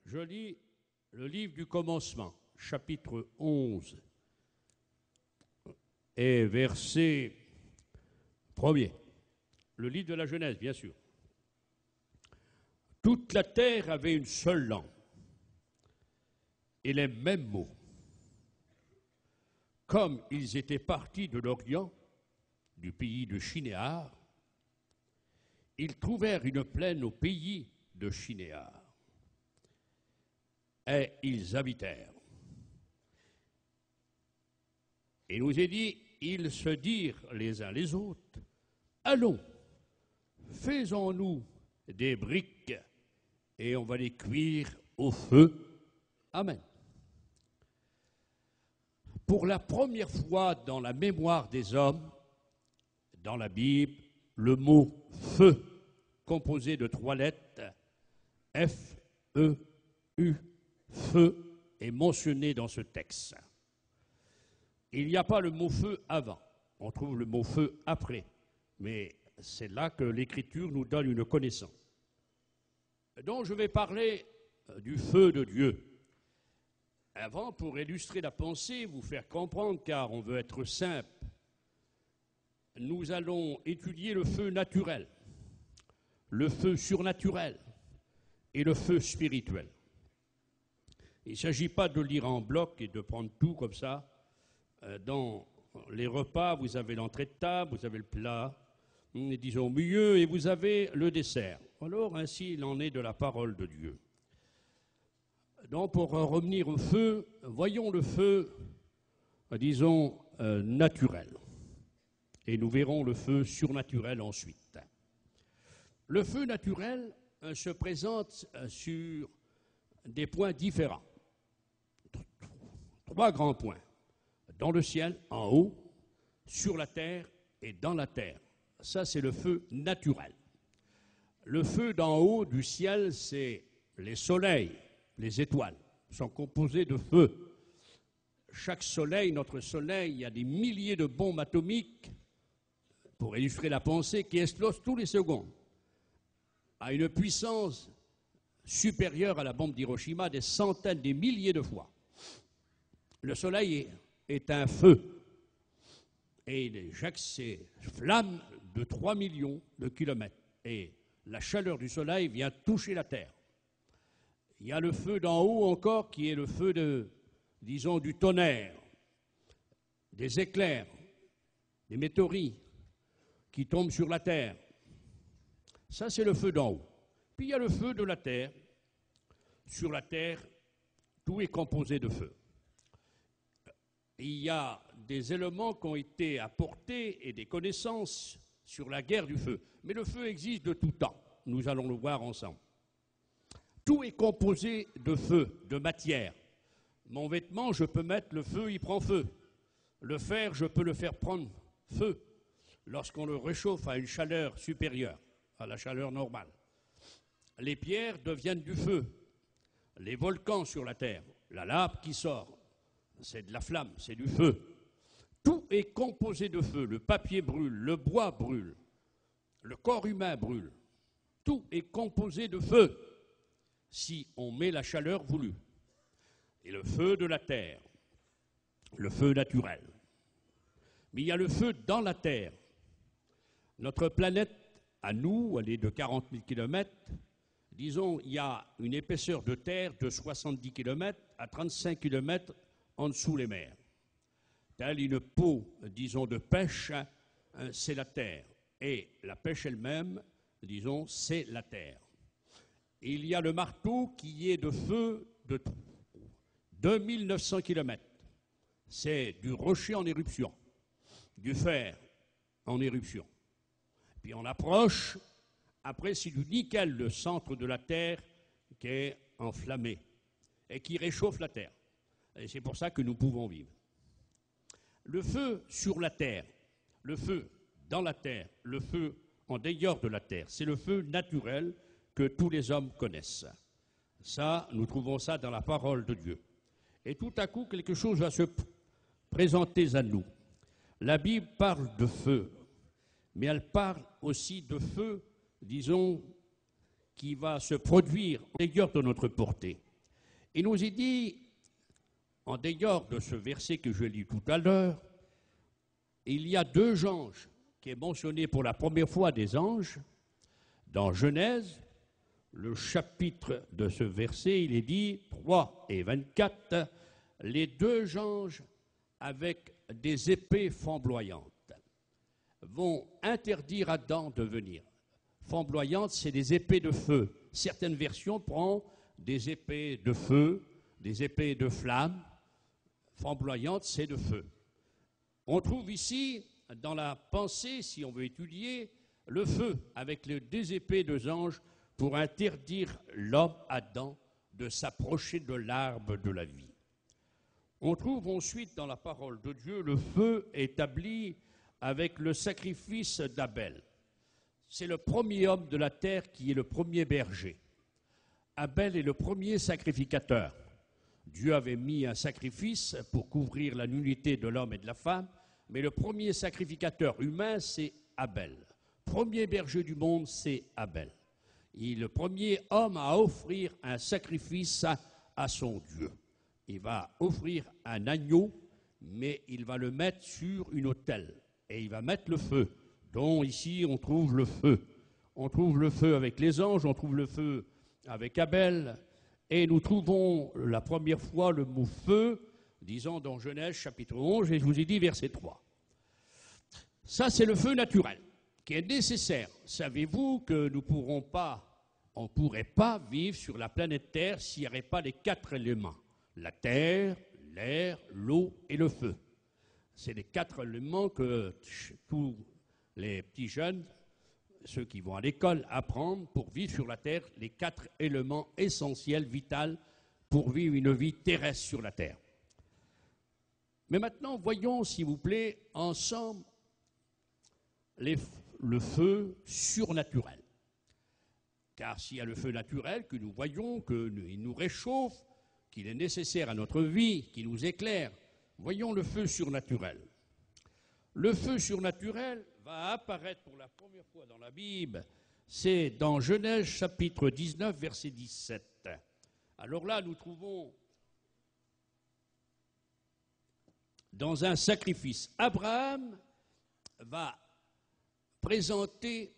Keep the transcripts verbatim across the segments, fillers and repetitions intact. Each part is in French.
Je lis le livre du commencement, chapitre onze, et verset premier. Le livre de la Genèse, bien sûr. Toute la terre avait une seule langue et les mêmes mots. Comme ils étaient partis de l'Orient, du pays de Shinéar, ils trouvèrent une plaine au pays de Shinéar. Et ils habitèrent. Et nous est dit, ils se dirent les uns les autres, allons, faisons-nous des briques et on va les cuire au feu. Amen. Pour la première fois dans la mémoire des hommes, dans la Bible, le mot feu, composé de trois lettres, F E U, feu, est mentionné dans ce texte. Il n'y a pas le mot feu avant, on trouve le mot feu après, mais c'est là que l'Écriture nous donne une connaissance. Donc je vais parler du feu de Dieu. Avant, pour illustrer la pensée, vous faire comprendre, car on veut être simple, nous allons étudier le feu naturel, le feu surnaturel et le feu spirituel. Il ne s'agit pas de lire en bloc et de prendre tout comme ça. Dans les repas, vous avez l'entrée de table, vous avez le plat, disons au milieu, et vous avez le dessert. Alors, ainsi, il en est de la parole de Dieu. Donc, pour revenir au feu, voyons le feu, disons, euh, naturel. Et nous verrons le feu surnaturel ensuite. Le feu naturel euh, se présente euh, sur des points différents. Trois grands points. Dans le ciel, en haut, sur la terre et dans la terre. Ça, c'est le feu naturel. Le feu d'en haut du ciel, c'est les soleils, les étoiles, sont composés de feu. Chaque soleil, notre soleil, il y a des milliers de bombes atomiques, pour illustrer la pensée, qui explosent tous les secondes, à une puissance supérieure à la bombe d'Hiroshima, des centaines, des milliers de fois. Le soleil est, est un feu, et il éjecte ses flammes de trois millions de kilomètres, et la chaleur du soleil vient toucher la terre. Il y a le feu d'en haut encore, qui est le feu de, disons, du tonnerre, des éclairs, des météorites qui tombent sur la terre. Ça, c'est le feu d'en haut. Puis il y a le feu de la terre. Sur la terre, tout est composé de feu. Il y a des éléments qui ont été apportés et des connaissances sur la guerre du feu. Mais le feu existe de tout temps. Nous allons le voir ensemble. Tout est composé de feu, de matière. Mon vêtement, je peux mettre le feu, il prend feu. Le fer, je peux le faire prendre feu lorsqu'on le réchauffe à une chaleur supérieure à la chaleur normale. Les pierres deviennent du feu. Les volcans sur la terre, la lave qui sort, c'est de la flamme, c'est du feu. Tout est composé de feu. Le papier brûle, le bois brûle, le corps humain brûle. Tout est composé de feu, si on met la chaleur voulue. Et le feu de la terre, le feu naturel. Mais il y a le feu dans la terre. Notre planète, à nous, elle est de quarante mille kilomètres. Disons, il y a une épaisseur de terre de soixante-dix kilomètres à trente-cinq kilomètres en dessous les mers. Telle une peau, disons, de pêche, hein, c'est la terre. Et la pêche elle-même, disons, c'est la terre. Il y a le marteau qui est de feu de deux mille neuf cents kilomètres. C'est du rocher en éruption, du fer en éruption. Puis on approche, après c'est du nickel, le centre de la Terre, qui est enflammé et qui réchauffe la Terre. Et c'est pour ça que nous pouvons vivre. Le feu sur la Terre, le feu dans la Terre, le feu en dehors de la Terre, c'est le feu naturel que tous les hommes connaissent. Ça, nous trouvons ça dans la parole de Dieu. Et tout à coup, quelque chose va se présenter à nous. La Bible parle de feu, mais elle parle aussi de feu, disons, qui va se produire en dehors de notre portée. Il nous est dit, en dehors de ce verset que je lis tout à l'heure, il y a deux anges qui est mentionné pour la première fois des anges. Dans Genèse, le chapitre de ce verset, il est dit, trois et vingt-quatre, les deux anges avec des épées flamboyantes vont interdire Adam de venir. Flamboyantes, c'est des épées de feu. Certaines versions prennent des épées de feu, des épées de flamme. Flamboyantes, c'est de feu. On trouve ici, dans la pensée, si on veut étudier, le feu avec les deux épées de anges pour interdire l'homme Adam de s'approcher de l'arbre de la vie. On trouve ensuite dans la parole de Dieu le feu établi avec le sacrifice d'Abel. C'est le premier homme de la terre qui est le premier berger. Abel est le premier sacrificateur. Dieu avait mis un sacrifice pour couvrir la nudité de l'homme et de la femme, mais le premier sacrificateur humain, c'est Abel. Premier berger du monde, c'est Abel. Il est le premier homme à offrir un sacrifice à, à son Dieu. Il va offrir un agneau, mais il va le mettre sur une autel. Et il va mettre le feu, dont ici on trouve le feu. On trouve le feu avec les anges, on trouve le feu avec Abel, et nous trouvons la première fois le mot feu, disons dans Genèse chapitre onze, et je vous ai dit verset trois. Ça c'est le feu naturel, qui est nécessaire. Savez-vous que nous ne pourrons pas, on ne pourrait pas vivre sur la planète Terre s'il n'y avait pas les quatre éléments. La terre, l'air, l'eau et le feu. C'est les quatre éléments que tous les petits jeunes, ceux qui vont à l'école, apprennent pour vivre sur la terre, les quatre éléments essentiels, vitaux, pour vivre une vie terrestre sur la terre. Mais maintenant, voyons, s'il vous plaît, ensemble, les, le feu surnaturel. Car s'il y a le feu naturel, que nous voyons, qu'il nous réchauffe, qu'il est nécessaire à notre vie, qu'il nous éclaire, voyons le feu surnaturel. Le feu surnaturel va apparaître pour la première fois dans la Bible, c'est dans Genèse chapitre dix-neuf, verset dix-sept. Alors là, nous trouvons dans un sacrifice, Abraham va présenter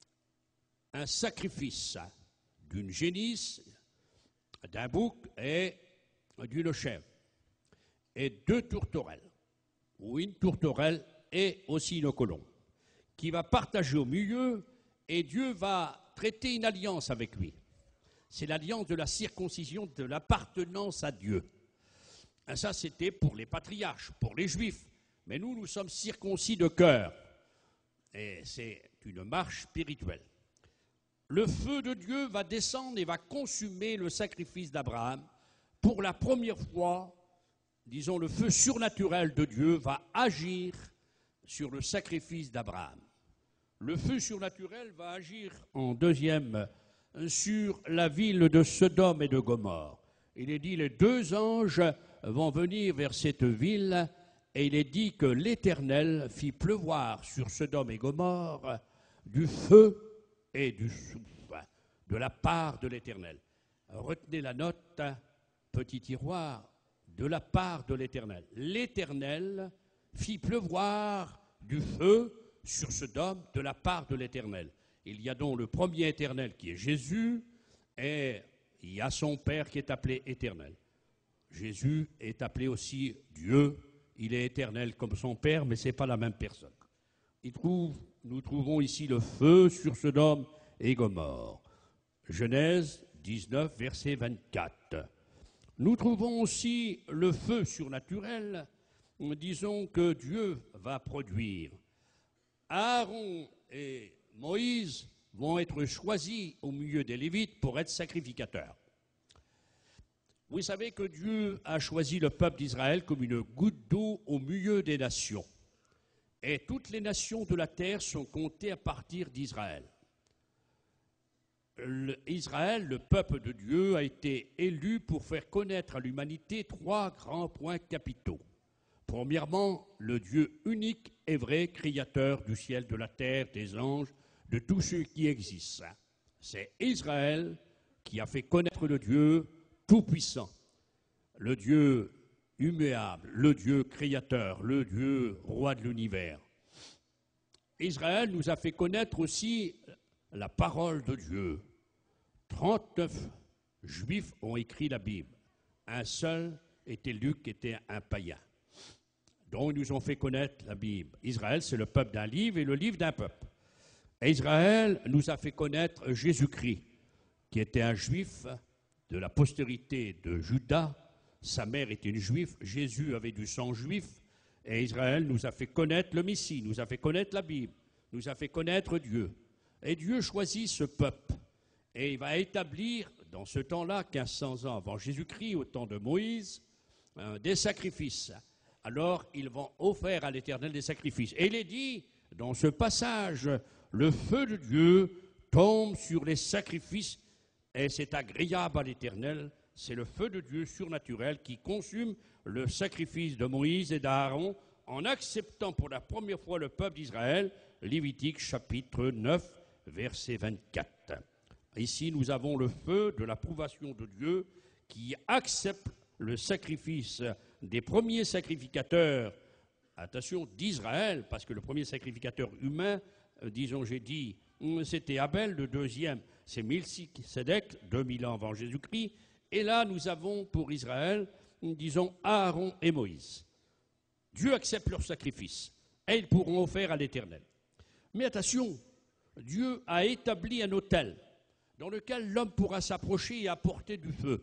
un sacrifice d'une génisse, d'un bouc et d'une chèvre, et deux tourterelles, ou une tourterelle et aussi une colombe, qui va partager au milieu, et Dieu va traiter une alliance avec lui. C'est l'alliance de la circoncision, de l'appartenance à Dieu. Et ça, c'était pour les patriarches, pour les Juifs. Mais nous, nous sommes circoncis de cœur. Et c'est une marche spirituelle. Le feu de Dieu va descendre et va consumer le sacrifice d'Abraham. Pour la première fois, disons, le feu surnaturel de Dieu va agir sur le sacrifice d'Abraham. Le feu surnaturel va agir en deuxième sur la ville de Sodome et de Gomorrhe. Il est dit, les deux anges vont venir vers cette ville, et il est dit que l'Éternel fit pleuvoir sur Sodome et Gomorrhe du feu et du souffle de la part de l'Éternel. Retenez la note, petit tiroir, de la part de l'Éternel. L'Éternel fit pleuvoir du feu sur Sodome de la part de l'Éternel. Il y a donc le premier Éternel qui est Jésus, et il y a son Père qui est appelé Éternel. Jésus est appelé aussi Dieu, il est éternel comme son Père, mais ce n'est pas la même personne. Il trouve, nous trouvons ici le feu sur Sodome et Gomorrhe. Genèse dix-neuf, verset vingt-quatre. Nous trouvons aussi le feu surnaturel, disons que Dieu va produire. Aaron et Moïse vont être choisis au milieu des Lévites pour être sacrificateurs. Vous savez que Dieu a choisi le peuple d'Israël comme une goutte d'eau au milieu des nations. Et toutes les nations de la terre sont comptées à partir d'Israël. Le, Israël, le peuple de Dieu, a été élu pour faire connaître à l'humanité trois grands points capitaux. Premièrement, le Dieu unique et vrai, créateur du ciel, de la terre, des anges, de tout ce qui existe. C'est Israël qui a fait connaître le Dieu tout-puissant. le Dieu immuable, le Dieu créateur, le Dieu roi de l'univers. Israël nous a fait connaître aussi la parole de Dieu. trente-neuf Juifs ont écrit la Bible. Un seul était Luc, qui était un païen. Donc ils nous ont fait connaître la Bible. Israël, c'est le peuple d'un livre et le livre d'un peuple. Et Israël nous a fait connaître Jésus-Christ, qui était un juif de la postérité de Judas. Sa mère était une juive. Jésus avait du sang juif. Et Israël nous a fait connaître le Messie, nous a fait connaître la Bible, nous a fait connaître Dieu. Et Dieu choisit ce peuple. Et il va établir, dans ce temps-là, mille cinq cents ans avant Jésus-Christ, au temps de Moïse, euh, des sacrifices. Alors, ils vont offrir à l'Éternel des sacrifices. Et il est dit, dans ce passage, le feu de Dieu tombe sur les sacrifices et c'est agréable à l'Éternel. C'est le feu de Dieu surnaturel qui consume le sacrifice de Moïse et d'Aaron en acceptant pour la première fois le peuple d'Israël. Lévitique chapitre neuf, verset vingt-quatre. Ici, nous avons le feu de l'approbation de Dieu qui accepte le sacrifice des premiers sacrificateurs, attention, d'Israël, parce que le premier sacrificateur humain, euh, disons, j'ai dit, c'était Abel, le deuxième, c'est Melchisédek, deux mille ans avant Jésus-Christ, et là, nous avons pour Israël, disons, Aaron et Moïse. Dieu accepte leur sacrifice, et ils pourront offrir à l'Éternel. Mais attention, Dieu a établi un autel dans lequel l'homme pourra s'approcher et apporter du feu.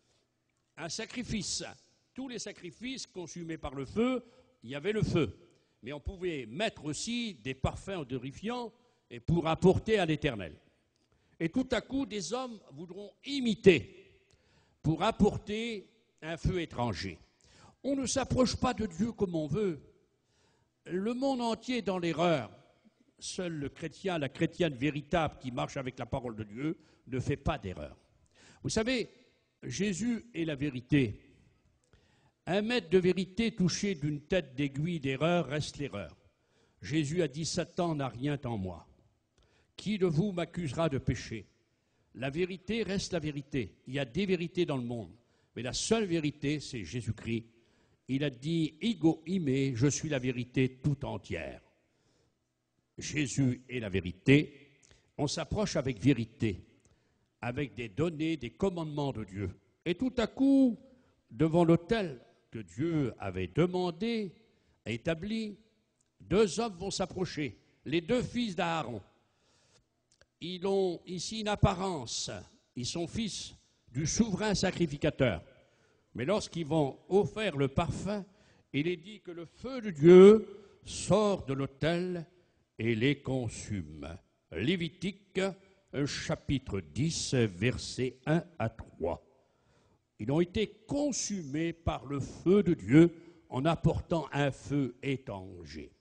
Un sacrifice. Tous les sacrifices consumés par le feu, il y avait le feu. Mais on pouvait mettre aussi des parfums odorifiants et pour apporter à l'Éternel. Et tout à coup, des hommes voudront imiter pour apporter un feu étranger. On ne s'approche pas de Dieu comme on veut. Le monde entier est dans l'erreur. Seul le chrétien, la chrétienne véritable qui marche avec la parole de Dieu ne fait pas d'erreur. Vous savez, Jésus est la vérité. Un mètre de vérité touché d'une tête d'aiguille d'erreur reste l'erreur. Jésus a dit, Satan n'a rien en moi. Qui de vous m'accusera de péché? La vérité reste la vérité. Il y a des vérités dans le monde, mais la seule vérité, c'est Jésus-Christ. Il a dit, ego ime, je suis la vérité tout entière. Jésus est la vérité. On s'approche avec vérité, avec des données, des commandements de Dieu. Et tout à coup, devant l'autel que Dieu avait demandé, établi, deux hommes vont s'approcher, les deux fils d'Aaron. Ils ont ici une apparence, ils sont fils du souverain sacrificateur. Mais lorsqu'ils vont offrir le parfum, il est dit que le feu de Dieu sort de l'autel et les consume. Lévitique, chapitre dix, versets un à trois. Ils ont été consumés par le feu de Dieu en apportant un feu étranger.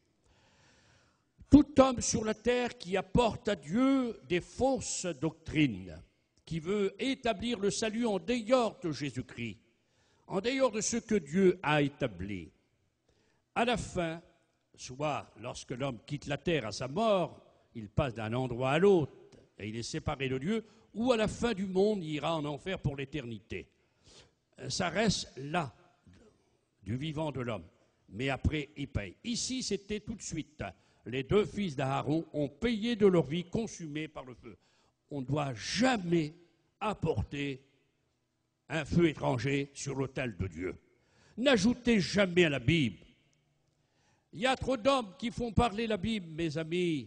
Tout homme sur la terre qui apporte à Dieu des fausses doctrines, qui veut établir le salut en dehors de Jésus-Christ, en dehors de ce que Dieu a établi, à la fin, soit lorsque l'homme quitte la terre à sa mort, il passe d'un endroit à l'autre et il est séparé de Dieu, ou à la fin du monde, il ira en enfer pour l'éternité. Ça reste là, du vivant de l'homme, mais après, il paye. Ici, c'était tout de suite. Les deux fils d'Aaron ont payé de leur vie consumée par le feu. On ne doit jamais apporter un feu étranger sur l'autel de Dieu. N'ajoutez jamais à la Bible. Il y a trop d'hommes qui font parler la Bible, mes amis.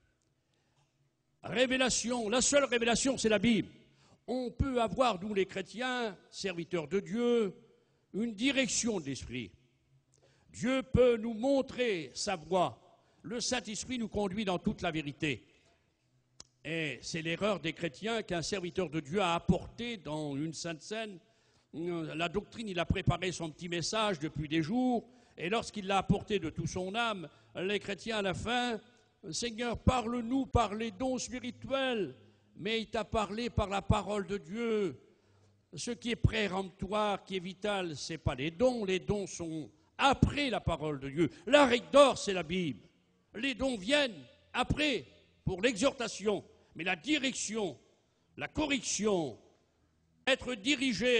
Révélation, la seule révélation, c'est la Bible. On peut avoir, nous les chrétiens, serviteurs de Dieu, une direction de l'Esprit. Dieu peut nous montrer sa voie. Le Saint-Esprit nous conduit dans toute la vérité. Et c'est l'erreur des chrétiens qu'un serviteur de Dieu a apporté dans une sainte scène. La doctrine, il a préparé son petit message depuis des jours, et lorsqu'il l'a apporté de toute son âme, les chrétiens à la fin, Seigneur, parle-nous par les dons spirituels, mais il t'a parlé par la parole de Dieu. Ce qui est péremptoire, qui est vital, ce n'est pas les dons, les dons sont après la parole de Dieu. La règle d'or, c'est la Bible. Les dons viennent après, pour l'exhortation, mais la direction, la correction, être dirigé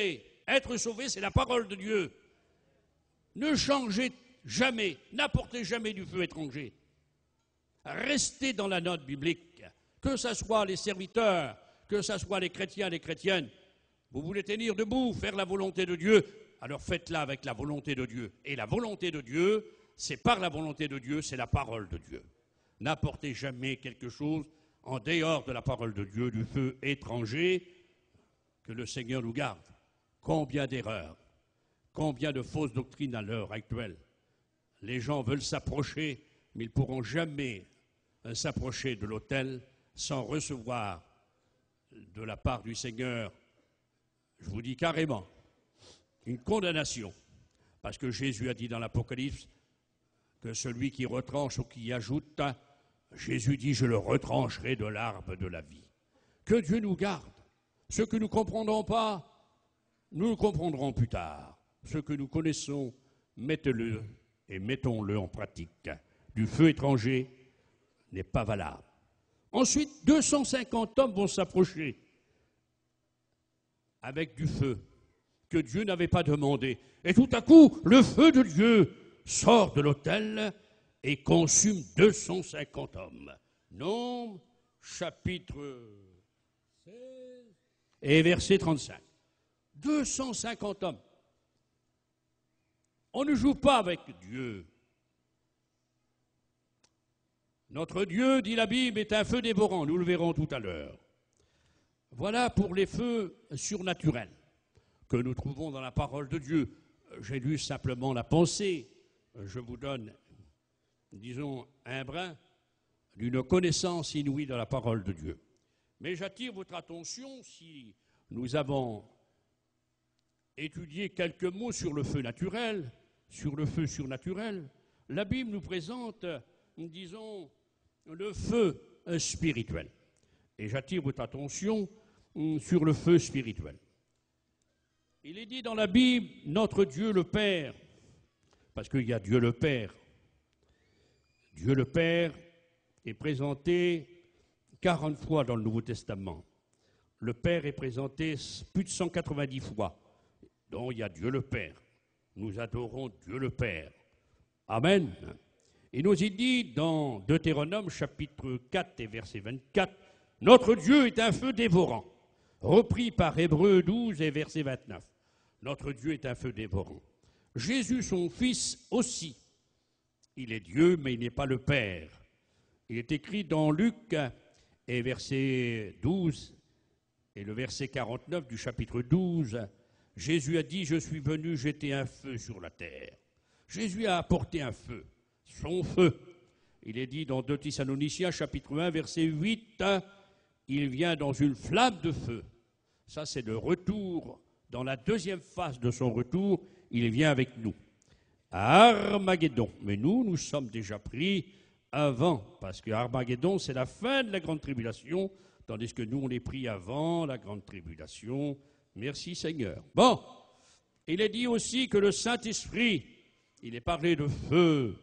Être sauvé, c'est la parole de Dieu. Ne changez jamais, n'apportez jamais du feu étranger. Restez dans la note biblique, que ce soit les serviteurs, que ce soit les chrétiens, les chrétiennes. Vous voulez tenir debout, faire la volonté de Dieu, alors faites-la avec la volonté de Dieu. Et la volonté de Dieu, c'est par la volonté de Dieu, c'est la parole de Dieu. N'apportez jamais quelque chose en dehors de la parole de Dieu, du feu étranger, que le Seigneur nous garde. Combien d'erreurs, combien de fausses doctrines à l'heure actuelle. Les gens veulent s'approcher, mais ils ne pourront jamais s'approcher de l'autel sans recevoir de la part du Seigneur, je vous dis carrément, une condamnation. Parce que Jésus a dit dans l'Apocalypse que celui qui retranche ou qui ajoute, Jésus dit, je le retrancherai de l'arbre de la vie. Que Dieu nous garde. Ce que nous ne comprendrons pas, nous le comprendrons plus tard. Ce que nous connaissons, mettez-le et mettons-le en pratique. Du feu étranger n'est pas valable. Ensuite, deux cent cinquante hommes vont s'approcher avec du feu que Dieu n'avait pas demandé. Et tout à coup, le feu de Dieu sort de l'autel et consume deux cent cinquante hommes. Nombre, chapitre seize et verset trente-cinq. deux cent cinquante hommes. On ne joue pas avec Dieu. Notre Dieu, dit la Bible, est un feu dévorant. Nous le verrons tout à l'heure. Voilà pour les feux surnaturels que nous trouvons dans la parole de Dieu. J'ai lu simplement la pensée. Je vous donne, disons, un brin d'une connaissance inouïe de la parole de Dieu. Mais j'attire votre attention, si nous avons étudié quelques mots sur le feu naturel, sur le feu surnaturel, la Bible nous présente, disons, le feu spirituel. Et j'attire votre attention sur le feu spirituel. Il est dit dans la Bible, notre Dieu le Père, parce qu'il y a Dieu le Père. Dieu le Père est présenté quarante fois dans le Nouveau Testament. Le Père est présenté plus de cent quatre-vingt-dix fois. Donc il y a Dieu le Père. Nous adorons Dieu le Père. Amen. Il nous est dit dans Deutéronome chapitre quatre et verset vingt-quatre, « Notre Dieu est un feu dévorant », repris par Hébreux douze et verset vingt-neuf. Notre Dieu est un feu dévorant. Jésus, son Fils, aussi. Il est Dieu, mais il n'est pas le Père. Il est écrit dans Luc et verset douze et le verset quarante-neuf du chapitre douze, Jésus a dit, « Je suis venu jeter un feu sur la terre. » Jésus a apporté un feu. Son feu. Il est dit dans deux Thessaloniciens, chapitre un, verset huit, il vient dans une flamme de feu. Ça, c'est le retour. Dans la deuxième phase de son retour, il vient avec nous. À Armageddon. Mais nous, nous sommes déjà pris avant, parce que Armageddon, c'est la fin de la grande tribulation, tandis que nous, on est pris avant la grande tribulation. Merci Seigneur. Bon, il est dit aussi que le Saint-Esprit, il est parlé de feu.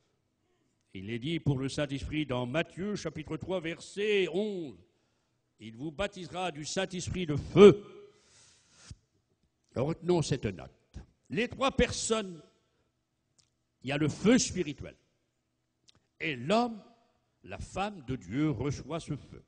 Il est dit pour le Saint-Esprit dans Matthieu, chapitre trois, verset onze. Il vous baptisera du Saint-Esprit de feu. Retenons cette note. Les trois personnes, il y a le feu spirituel. Et l'homme, la femme de Dieu, reçoit ce feu.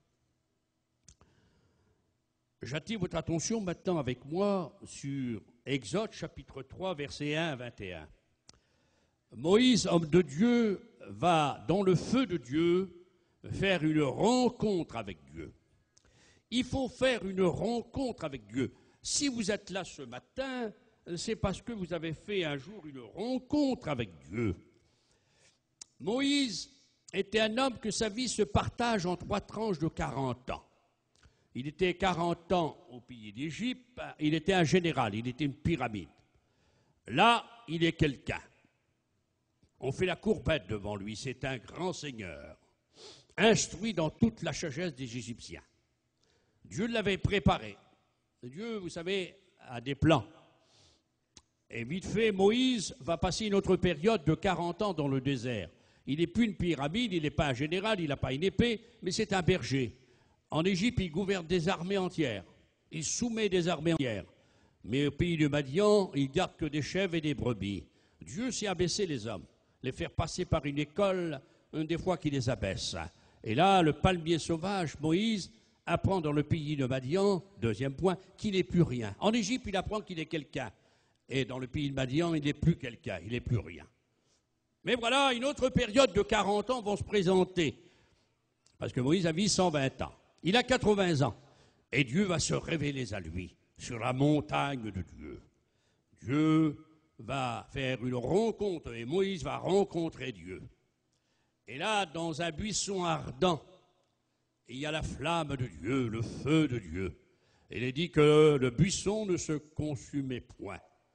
J'attire votre attention maintenant avec moi sur Exode, chapitre trois, verset un à vingt et un. Moïse, homme de Dieu, va dans le feu de Dieu faire une rencontre avec Dieu. Il faut faire une rencontre avec Dieu. Si vous êtes là ce matin, c'est parce que vous avez fait un jour une rencontre avec Dieu. Moïse était un homme que sa vie se partage en trois tranches de quarante ans. Il était quarante ans au pays d'Égypte, il était un général, il était une pyramide. Là, il est quelqu'un. On fait la courbette devant lui, c'est un grand seigneur, instruit dans toute la sagesse des Égyptiens. Dieu l'avait préparé. Dieu, vous savez, a des plans. Et vite fait, Moïse va passer une autre période de quarante ans dans le désert. Il n'est plus une pyramide, il n'est pas un général, il n'a pas une épée, mais c'est un berger. En Égypte, il gouverne des armées entières. Il soumet des armées entières. Mais au pays de Madian, ils gardent que des chèvres et des brebis. Dieu sait abaisser les hommes, les faire passer par une école, une des fois qui les abaisse. Et là, le palmier sauvage, Moïse, apprend dans le pays de Madian, deuxième point, qu'il n'est plus rien. En Égypte, il apprend qu'il est quelqu'un. Et dans le pays de Madian, il n'est plus quelqu'un, il n'est plus rien. Mais voilà, une autre période de quarante ans va se présenter. Parce que Moïse a vécu cent vingt ans. Il a quatre-vingts ans. Et Dieu va se révéler à lui sur la montagne de Dieu. Dieu va faire une rencontre et Moïse va rencontrer Dieu. Et là, dans un buisson ardent, il y a la flamme de Dieu, le feu de Dieu. Il est dit que le buisson ne se consumait point.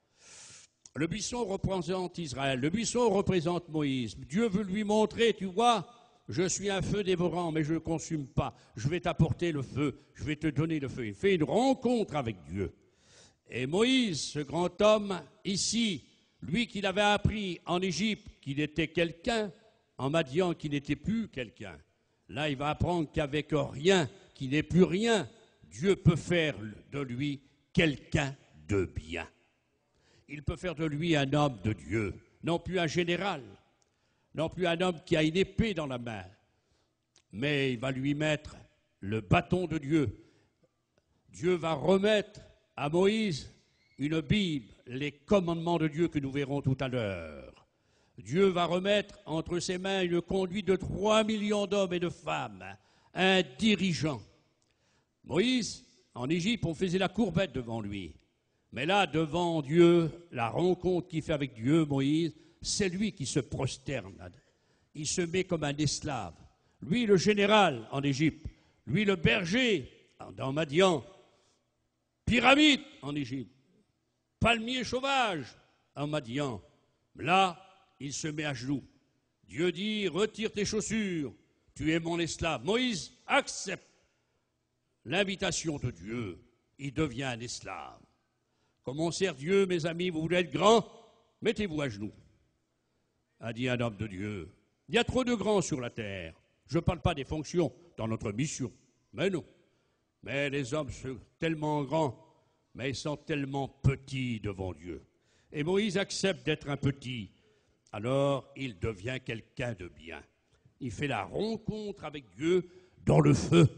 Le buisson représente Israël, le buisson représente Moïse. Dieu veut lui montrer, tu vois, je suis un feu dévorant, mais je ne consume pas. Je vais t'apporter le feu, je vais te donner le feu. Il fait une rencontre avec Dieu. Et Moïse, ce grand homme, ici, lui qu'il avait appris en Égypte qu'il était quelqu'un, en Madian qu'il n'était plus quelqu'un. Là, il va apprendre qu'avec rien, qu'il n'est plus rien, Dieu peut faire de lui quelqu'un de bien. Il peut faire de lui un homme de Dieu, non plus un général, non plus un homme qui a une épée dans la main, mais il va lui mettre le bâton de Dieu. Dieu va remettre à Moïse une Bible, les commandements de Dieu que nous verrons tout à l'heure. Dieu va remettre entre ses mains une conduite de trois millions d'hommes et de femmes, un dirigeant. Moïse, en Égypte, on faisait la courbette devant lui. Mais là, devant Dieu, la rencontre qu'il fait avec Dieu, Moïse, c'est lui qui se prosterne. Il se met comme un esclave. Lui, le général en Égypte. Lui, le berger dans Madian. Pyramide en Égypte. Palmier sauvage en Madian. Là, il se met à genoux. Dieu dit, retire tes chaussures, tu es mon esclave. Moïse accepte l'invitation de Dieu. Il devient un esclave. Comme on sert Dieu, mes amis, vous voulez être grand, mettez-vous à genoux, a dit un homme de Dieu. Il y a trop de grands sur la terre. Je ne parle pas des fonctions dans notre mission, mais non. Mais les hommes sont tellement grands, mais ils sont tellement petits devant Dieu. Et Moïse accepte d'être un petit. Alors, il devient quelqu'un de bien. Il fait la rencontre avec Dieu dans le feu.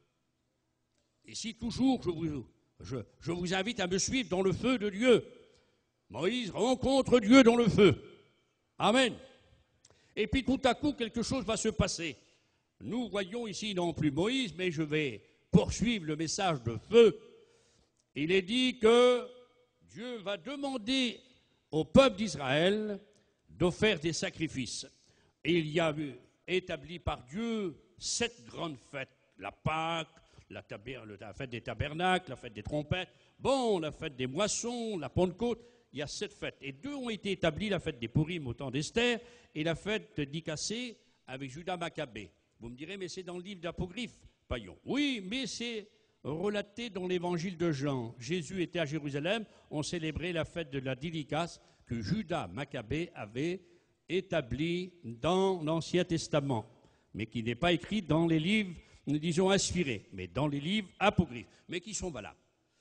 Ici, toujours, je vous... Je, je vous invite à me suivre dans le feu de Dieu. Moïse rencontre Dieu dans le feu. Amen. Et puis tout à coup, quelque chose va se passer. Nous voyons ici non plus Moïse, mais je vais poursuivre le message de feu. Il est dit que Dieu va demander au peuple d'Israël d'offrir des sacrifices. Et il y a eu, établi par Dieu, sept grandes fêtes. La Pâque, La, taber, la fête des tabernacles, la fête des trompettes, bon, la fête des moissons, la Pentecôte, il y a sept fêtes. Et deux ont été établies, la fête des Pourim au temps d'Esther et la fête d'Icassé avec Judas Maccabée. Vous me direz, mais c'est dans le livre d'Apocryphe, Paillon. Oui, mais c'est relaté dans l'évangile de Jean. Jésus était à Jérusalem, on célébrait la fête de la Dédicace que Judas Maccabée avait établie dans l'Ancien Testament, mais qui n'est pas écrit dans les livres, nous disons inspirés, mais dans les livres apocryphes, mais qui sont valables.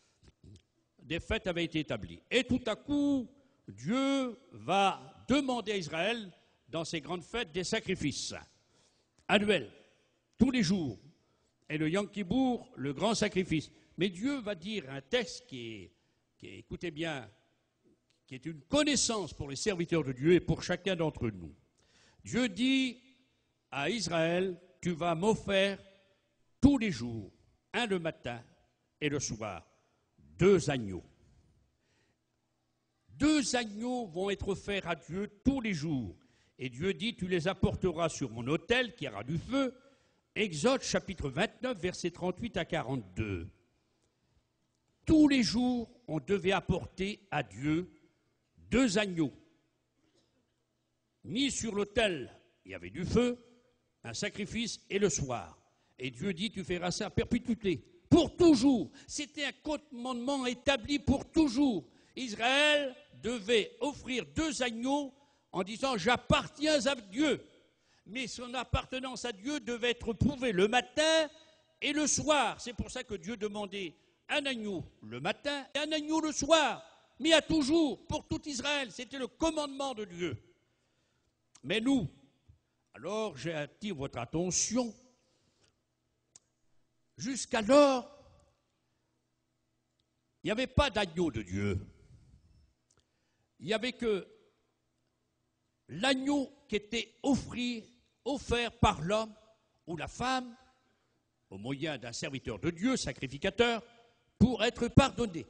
Des fêtes avaient été établies. Et tout à coup, Dieu va demander à Israël, dans ces grandes fêtes, des sacrifices annuels, tous les jours. Et le Yom Kippour, le grand sacrifice. Mais Dieu va dire un texte qui est, qui est, écoutez bien, qui est une connaissance pour les serviteurs de Dieu et pour chacun d'entre nous. Dieu dit à Israël, tu vas m'offrir tous les jours, un le matin et le soir, deux agneaux. Deux agneaux vont être offerts à Dieu tous les jours. Et Dieu dit, tu les apporteras sur mon autel qui aura du feu. Exode chapitre vingt-neuf, versets trente-huit à quarante-deux. Tous les jours, on devait apporter à Dieu deux agneaux. Mis sur l'autel, il y avait du feu, un sacrifice, et le soir. Et Dieu dit, tu feras ça à perpétuité, pour toujours. C'était un commandement établi pour toujours. Israël devait offrir deux agneaux en disant, j'appartiens à Dieu. Mais son appartenance à Dieu devait être prouvée le matin et le soir. C'est pour ça que Dieu demandait un agneau le matin et un agneau le soir, mais à toujours, pour tout Israël. C'était le commandement de Dieu. Mais nous, alors j'attire votre attention, jusqu'alors, il n'y avait pas d'agneau de Dieu. Il n'y avait que l'agneau qui était offert, offert par l'homme ou la femme au moyen d'un serviteur de Dieu, sacrificateur, pour être pardonné.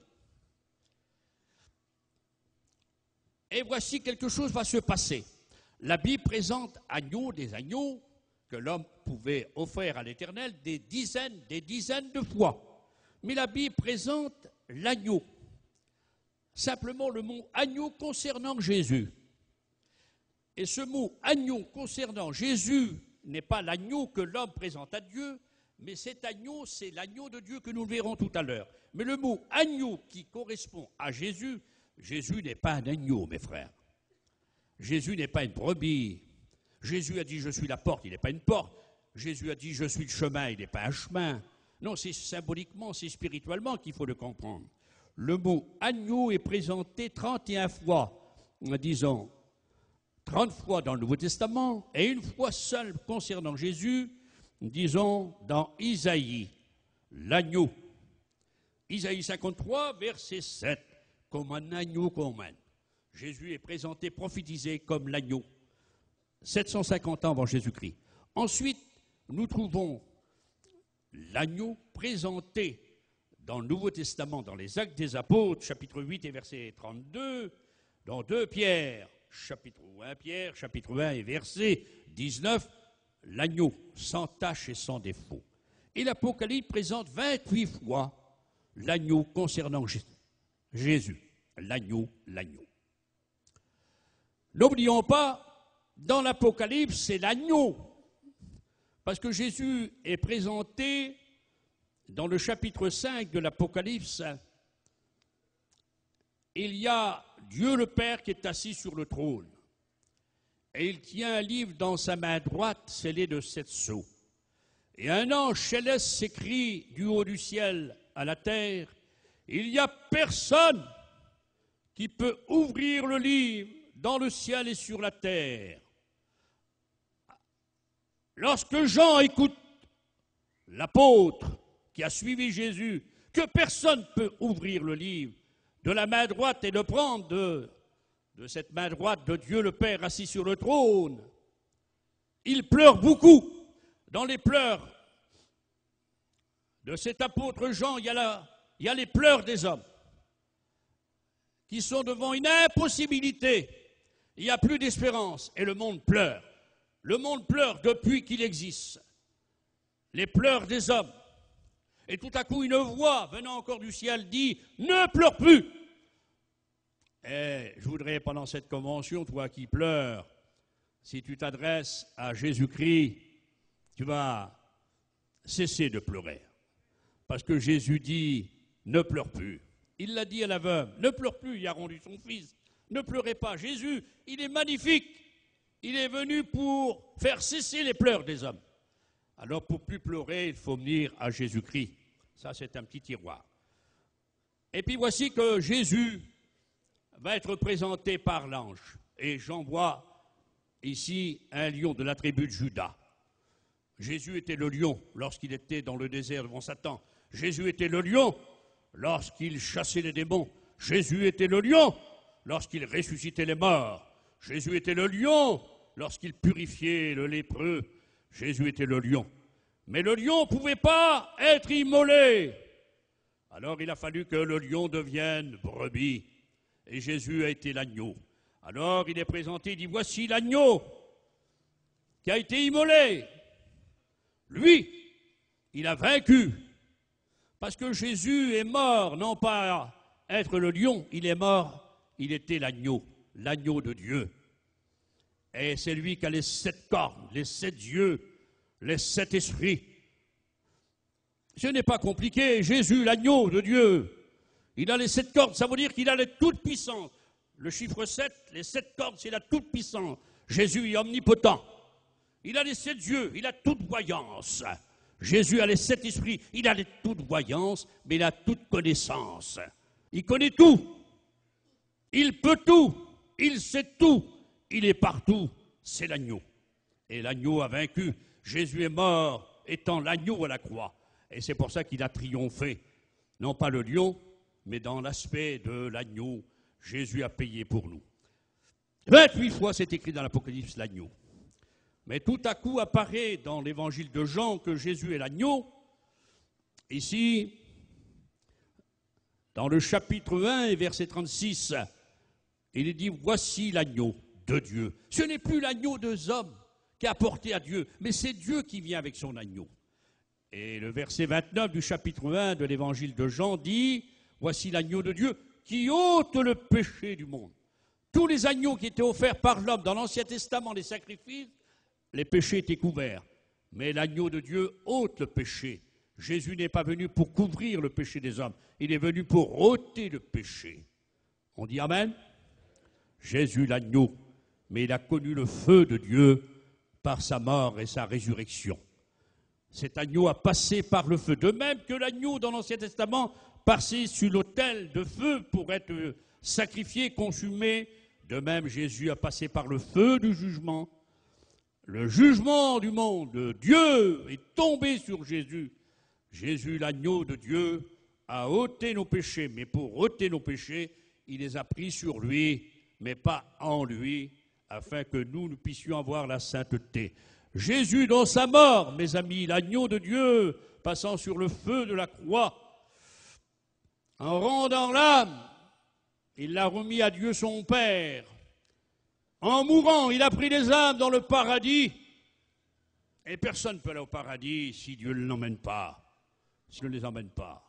Et voici quelque chose va se passer. La Bible présente agneaux, des agneaux que l'homme pouvait offrir à l'Éternel des dizaines, des dizaines de fois. Mais la Bible présente l'agneau. Simplement le mot agneau concernant Jésus. Et ce mot agneau concernant Jésus n'est pas l'agneau que l'homme présente à Dieu, mais cet agneau, c'est l'agneau de Dieu que nous verrons tout à l'heure. Mais le mot agneau qui correspond à Jésus, Jésus n'est pas un agneau, mes frères. Jésus n'est pas une brebis. Jésus a dit, je suis la porte, il n'est pas une porte. Jésus a dit, je suis le chemin, il n'est pas un chemin. Non, c'est symboliquement, c'est spirituellement qu'il faut le comprendre. Le mot agneau est présenté trente et une fois, disons, trente fois dans le Nouveau Testament, et une fois seule concernant Jésus, disons, dans Isaïe, l'agneau. Isaïe cinquante-trois, verset sept, comme un agneau qu'on mène. Jésus est présenté, prophétisé comme l'agneau. sept cent cinquante ans avant Jésus-Christ. Ensuite, nous trouvons l'agneau présenté dans le Nouveau Testament, dans les Actes des Apôtres, chapitre huit et verset trente-deux, dans deux Pierre, chapitre un Pierre, chapitre un et verset dix-neuf, l'agneau sans tache et sans défaut. Et l'Apocalypse présente vingt-huit fois l'agneau concernant Jésus. L'agneau, l'agneau. N'oublions pas, dans l'Apocalypse, c'est l'agneau. Parce que Jésus est présenté dans le chapitre cinq de l'Apocalypse. Il y a Dieu le Père qui est assis sur le trône. Et il tient un livre dans sa main droite scellé de sept sceaux. Et un ange céleste s'écrie du haut du ciel à la terre, il n'y a personne qui peut ouvrir le livre dans le ciel et sur la terre. Lorsque Jean écoute l'apôtre qui a suivi Jésus, que personne ne peut ouvrir le livre de la main droite et de prendre de, de cette main droite de Dieu le Père assis sur le trône, il pleure beaucoup. Dans les pleurs de cet apôtre Jean, il y a, la, il y a les pleurs des hommes qui sont devant une impossibilité. Il n'y a plus d'espérance et le monde pleure. Le monde pleure depuis qu'il existe. Les pleurs des hommes. Et tout à coup, une voix venant encore du ciel dit « Ne pleure plus !» Et je voudrais, pendant cette convention, toi qui pleures, si tu t'adresses à Jésus-Christ, tu vas cesser de pleurer. Parce que Jésus dit « Ne pleure plus !» Il l'a dit à la veuve, ne pleure plus, il a rendu son fils. Ne pleurez pas. Jésus, il est magnifique. Il est venu pour faire cesser les pleurs des hommes. Alors pour plus pleurer, il faut venir à Jésus-Christ. Ça, c'est un petit tiroir. Et puis voici que Jésus va être présenté par l'ange. Et j'en vois ici un lion de la tribu de Juda. Jésus était le lion lorsqu'il était dans le désert devant Satan. Jésus était le lion lorsqu'il chassait les démons. Jésus était le lion lorsqu'il ressuscitait les morts. Jésus était le lion lorsqu'il purifiait le lépreux. Jésus était le lion. Mais le lion ne pouvait pas être immolé. Alors il a fallu que le lion devienne brebis. Et Jésus a été l'agneau. Alors il est présenté, il dit, voici l'agneau qui a été immolé. Lui, il a vaincu. Parce que Jésus est mort, non pas être le lion, il est mort, il était l'agneau, l'agneau de Dieu. Et c'est lui qui a les sept cornes, les sept yeux, les sept esprits. Ce n'est pas compliqué, Jésus, l'agneau de Dieu, il a les sept cornes, ça veut dire qu'il a la toute-puissance. Le chiffre sept, les sept cornes, c'est la toute-puissance. Jésus est omnipotent. Il a les sept yeux, il a toute voyance. Jésus a les sept esprits, il a toute voyance, mais il a toute connaissance. Il connaît tout, il peut tout, il sait tout, il est partout, c'est l'agneau. Et l'agneau a vaincu, Jésus est mort, étant l'agneau à la croix. Et c'est pour ça qu'il a triomphé, non pas le lion, mais dans l'aspect de l'agneau, Jésus a payé pour nous. vingt-huit fois c'est écrit dans l'Apocalypse l'agneau. Mais tout à coup apparaît dans l'évangile de Jean que Jésus est l'agneau. Ici, dans le chapitre un et verset trente-six, il est dit « Voici l'agneau de Dieu ». Ce n'est plus l'agneau des hommes qui est apporté à Dieu, mais c'est Dieu qui vient avec son agneau. Et le verset vingt-neuf du chapitre un de l'évangile de Jean dit « Voici l'agneau de Dieu qui ôte le péché du monde ». Tous les agneaux qui étaient offerts par l'homme dans l'Ancien Testament, les sacrifices, les péchés étaient couverts. Mais l'agneau de Dieu ôte le péché. Jésus n'est pas venu pour couvrir le péché des hommes. Il est venu pour ôter le péché. On dit Amen? Jésus l'agneau, mais il a connu le feu de Dieu par sa mort et sa résurrection. Cet agneau a passé par le feu. De même que l'agneau dans l'Ancien Testament passait sur l'autel de feu pour être sacrifié, consumé, de même Jésus a passé par le feu du jugement. Le jugement du monde, Dieu est tombé sur Jésus. Jésus, l'agneau de Dieu, a ôté nos péchés. Mais pour ôter nos péchés, il les a pris sur lui, mais pas en lui, afin que nous, nous puissions avoir la sainteté. Jésus, dans sa mort, mes amis, l'agneau de Dieu, passant sur le feu de la croix, en rendant l'âme, il l'a remis à Dieu son Père. En mourant, il a pris les âmes dans le paradis. Et personne ne peut aller au paradis si Dieu ne l'emmène pas, s'il ne les emmène pas.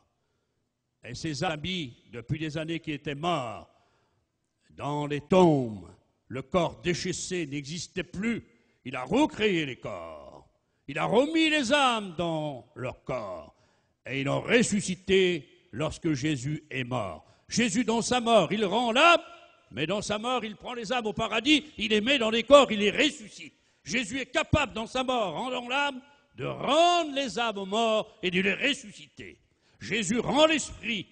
Et ses amis, depuis des années qui étaient morts, dans les tombes, le corps déchaissé n'existait plus. Il a recréé les corps. Il a remis les âmes dans leur corps. Et ils ont ressuscité lorsque Jésus est mort. Jésus, dans sa mort, il rend l'âme, mais dans sa mort, il prend les âmes au paradis, il les met dans les corps, il les ressuscite. Jésus est capable, dans sa mort, rendant l'âme, de rendre les âmes aux morts et de les ressusciter. Jésus rend l'esprit,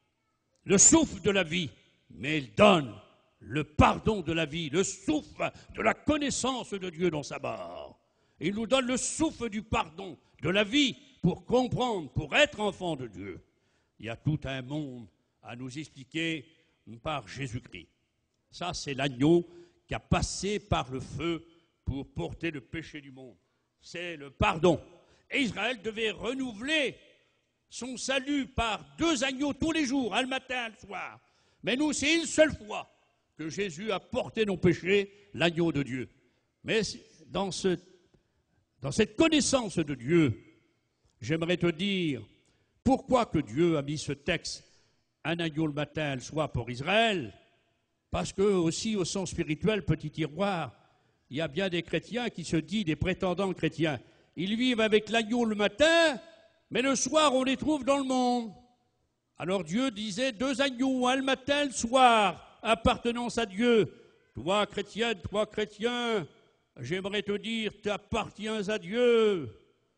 le souffle de la vie, mais il donne le pardon de la vie, le souffle de la connaissance de Dieu dans sa mort. Il nous donne le souffle du pardon, de la vie, pour comprendre, pour être enfant de Dieu. Il y a tout un monde à nous expliquer par Jésus-Christ. Ça, c'est l'agneau qui a passé par le feu pour porter le péché du monde. C'est le pardon. Et Israël devait renouveler son salut par deux agneaux tous les jours, un le matin, un le soir. Mais nous, c'est une seule fois que Jésus a porté nos péchés, l'agneau de Dieu. Mais dans, ce, dans cette connaissance de Dieu, j'aimerais te dire pourquoi que Dieu a mis ce texte, un agneau le matin, le soir pour Israël. Parce que aussi au sens spirituel, petit tiroir, il y a bien des chrétiens qui se disent des prétendants chrétiens. Ils vivent avec l'agneau le matin, mais le soir on les trouve dans le monde. Alors Dieu disait deux agneaux, un le matin, le soir, appartenance à Dieu. Toi chrétienne, toi chrétien, j'aimerais te dire, tu appartiens à Dieu.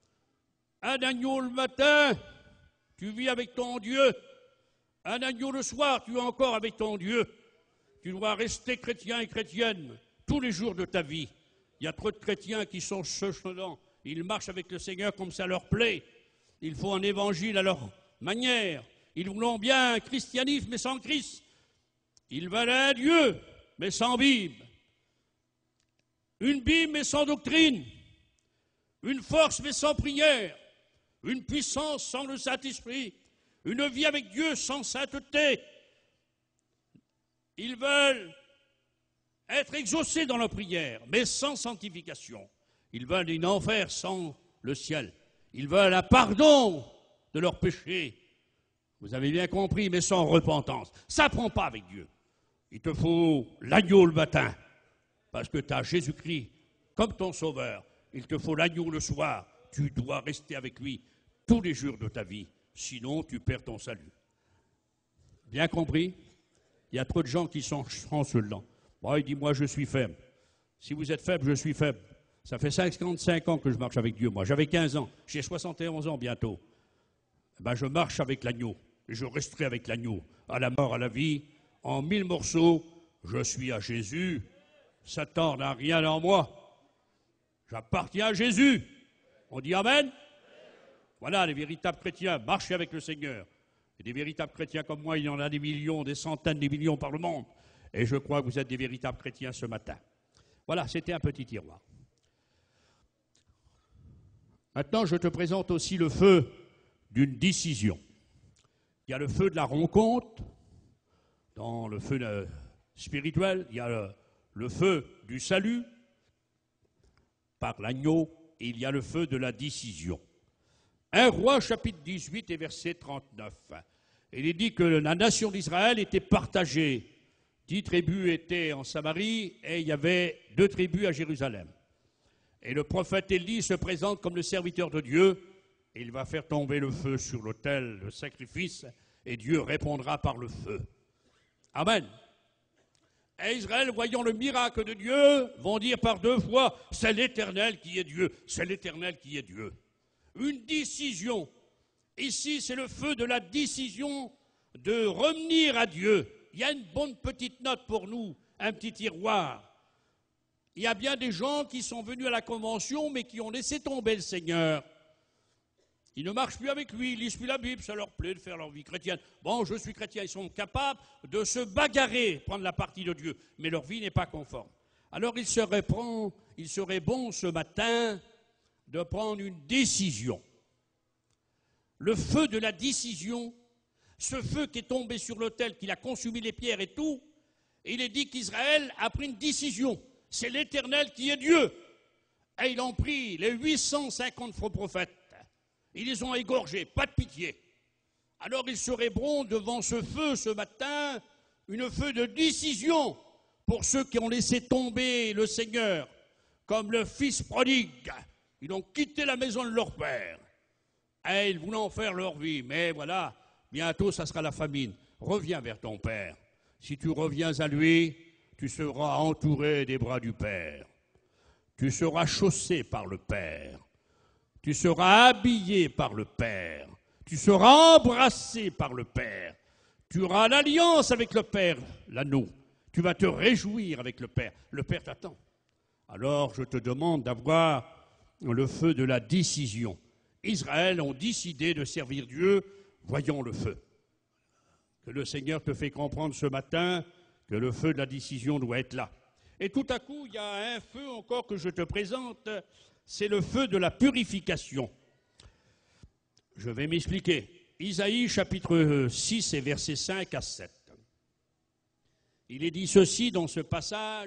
Un agneau le matin, tu vis avec ton Dieu. Un agneau le soir, tu es encore avec ton Dieu. Tu dois rester chrétien et chrétienne tous les jours de ta vie. Il y a trop de chrétiens qui sont chuchotants. Ils marchent avec le Seigneur comme ça leur plaît. Ils font un évangile à leur manière. Ils voulont bien un christianisme, mais sans Christ. Ils veulent un Dieu, mais sans Bible. Une Bible, mais sans doctrine. Une force, mais sans prière. Une puissance sans le Saint-Esprit. Une vie avec Dieu sans sainteté. Ils veulent être exaucés dans leur prière, mais sans sanctification. Ils veulent un enfer sans le ciel. Ils veulent un pardon de leurs péchés. Vous avez bien compris, mais sans repentance. Ça ne prend pas avec Dieu. Il te faut l'agneau le matin, parce que tu as Jésus-Christ comme ton sauveur. Il te faut l'agneau le soir. Tu dois rester avec lui tous les jours de ta vie. Sinon, tu perds ton salut. Bien compris? Il y a trop de gens qui sont chancelants. Bon, il dit, moi, je suis faible. Si vous êtes faible, je suis faible. Ça fait cinquante-cinq ans que je marche avec Dieu, moi. J'avais quinze ans, j'ai soixante et onze ans bientôt. Ben, je marche avec l'agneau, et je resterai avec l'agneau, à la mort, à la vie, en mille morceaux. Je suis à Jésus, Satan n'a rien en moi. J'appartiens à Jésus. On dit Amen? Voilà, les véritables chrétiens, marchez avec le Seigneur. Et des véritables chrétiens comme moi, il y en a des millions, des centaines, des millions par le monde. Et je crois que vous êtes des véritables chrétiens ce matin. Voilà, c'était un petit tiroir. Maintenant, je te présente aussi le feu d'une décision. Il y a le feu de la rencontre, dans le feu euh, spirituel, il y a le, le feu du salut, par l'agneau, et il y a le feu de la décision. un Roi, chapitre dix-huit et verset trente-neuf. Il est dit que la nation d'Israël était partagée. Dix tribus étaient en Samarie et il y avait deux tribus à Jérusalem. Et le prophète Élie se présente comme le serviteur de Dieu. Et il va faire tomber le feu sur l'autel, le sacrifice, et Dieu répondra par le feu. Amen. Et Israël, voyant le miracle de Dieu, vont dire par deux fois, c'est l'Éternel qui est Dieu, c'est l'Éternel qui est Dieu. Une décision. Ici, c'est le feu de la décision de revenir à Dieu. Il y a une bonne petite note pour nous, un petit tiroir. Il y a bien des gens qui sont venus à la convention, mais qui ont laissé tomber le Seigneur. Ils ne marchent plus avec lui, ils lisent plus la Bible, ça leur plaît de faire leur vie chrétienne. Bon, je suis chrétien, ils sont capables de se bagarrer, prendre la partie de Dieu, mais leur vie n'est pas conforme. Alors il serait, il serait bon ce matin de prendre une décision. Le feu de la décision, ce feu qui est tombé sur l'autel, qui a consumé les pierres et tout, et il est dit qu'Israël a pris une décision. C'est l'Éternel qui est Dieu. Et ils ont pris les huit cent cinquante faux prophètes. Ils les ont égorgés, pas de pitié. Alors il serait bon devant ce feu ce matin, une feu de décision pour ceux qui ont laissé tomber le Seigneur, comme le fils prodigue. Ils ont quitté la maison de leur père. Et ils voulaient en faire leur vie. Mais voilà, bientôt ça sera la famine. Reviens vers ton père. Si tu reviens à lui, tu seras entouré des bras du Père. Tu seras chaussé par le Père. Tu seras habillé par le Père. Tu seras embrassé par le Père. Tu auras l'alliance avec le Père, l'anneau. Tu vas te réjouir avec le Père. Le Père t'attend. Alors je te demande d'avoir le feu de la décision. Israël ont décidé de servir Dieu, voyons le feu. Que le Seigneur te fait comprendre ce matin que le feu de la décision doit être là. Et tout à coup, il y a un feu encore que je te présente, c'est le feu de la purification. Je vais m'expliquer. Isaïe chapitre six et versets cinq à sept. Il est dit ceci dans ce passage.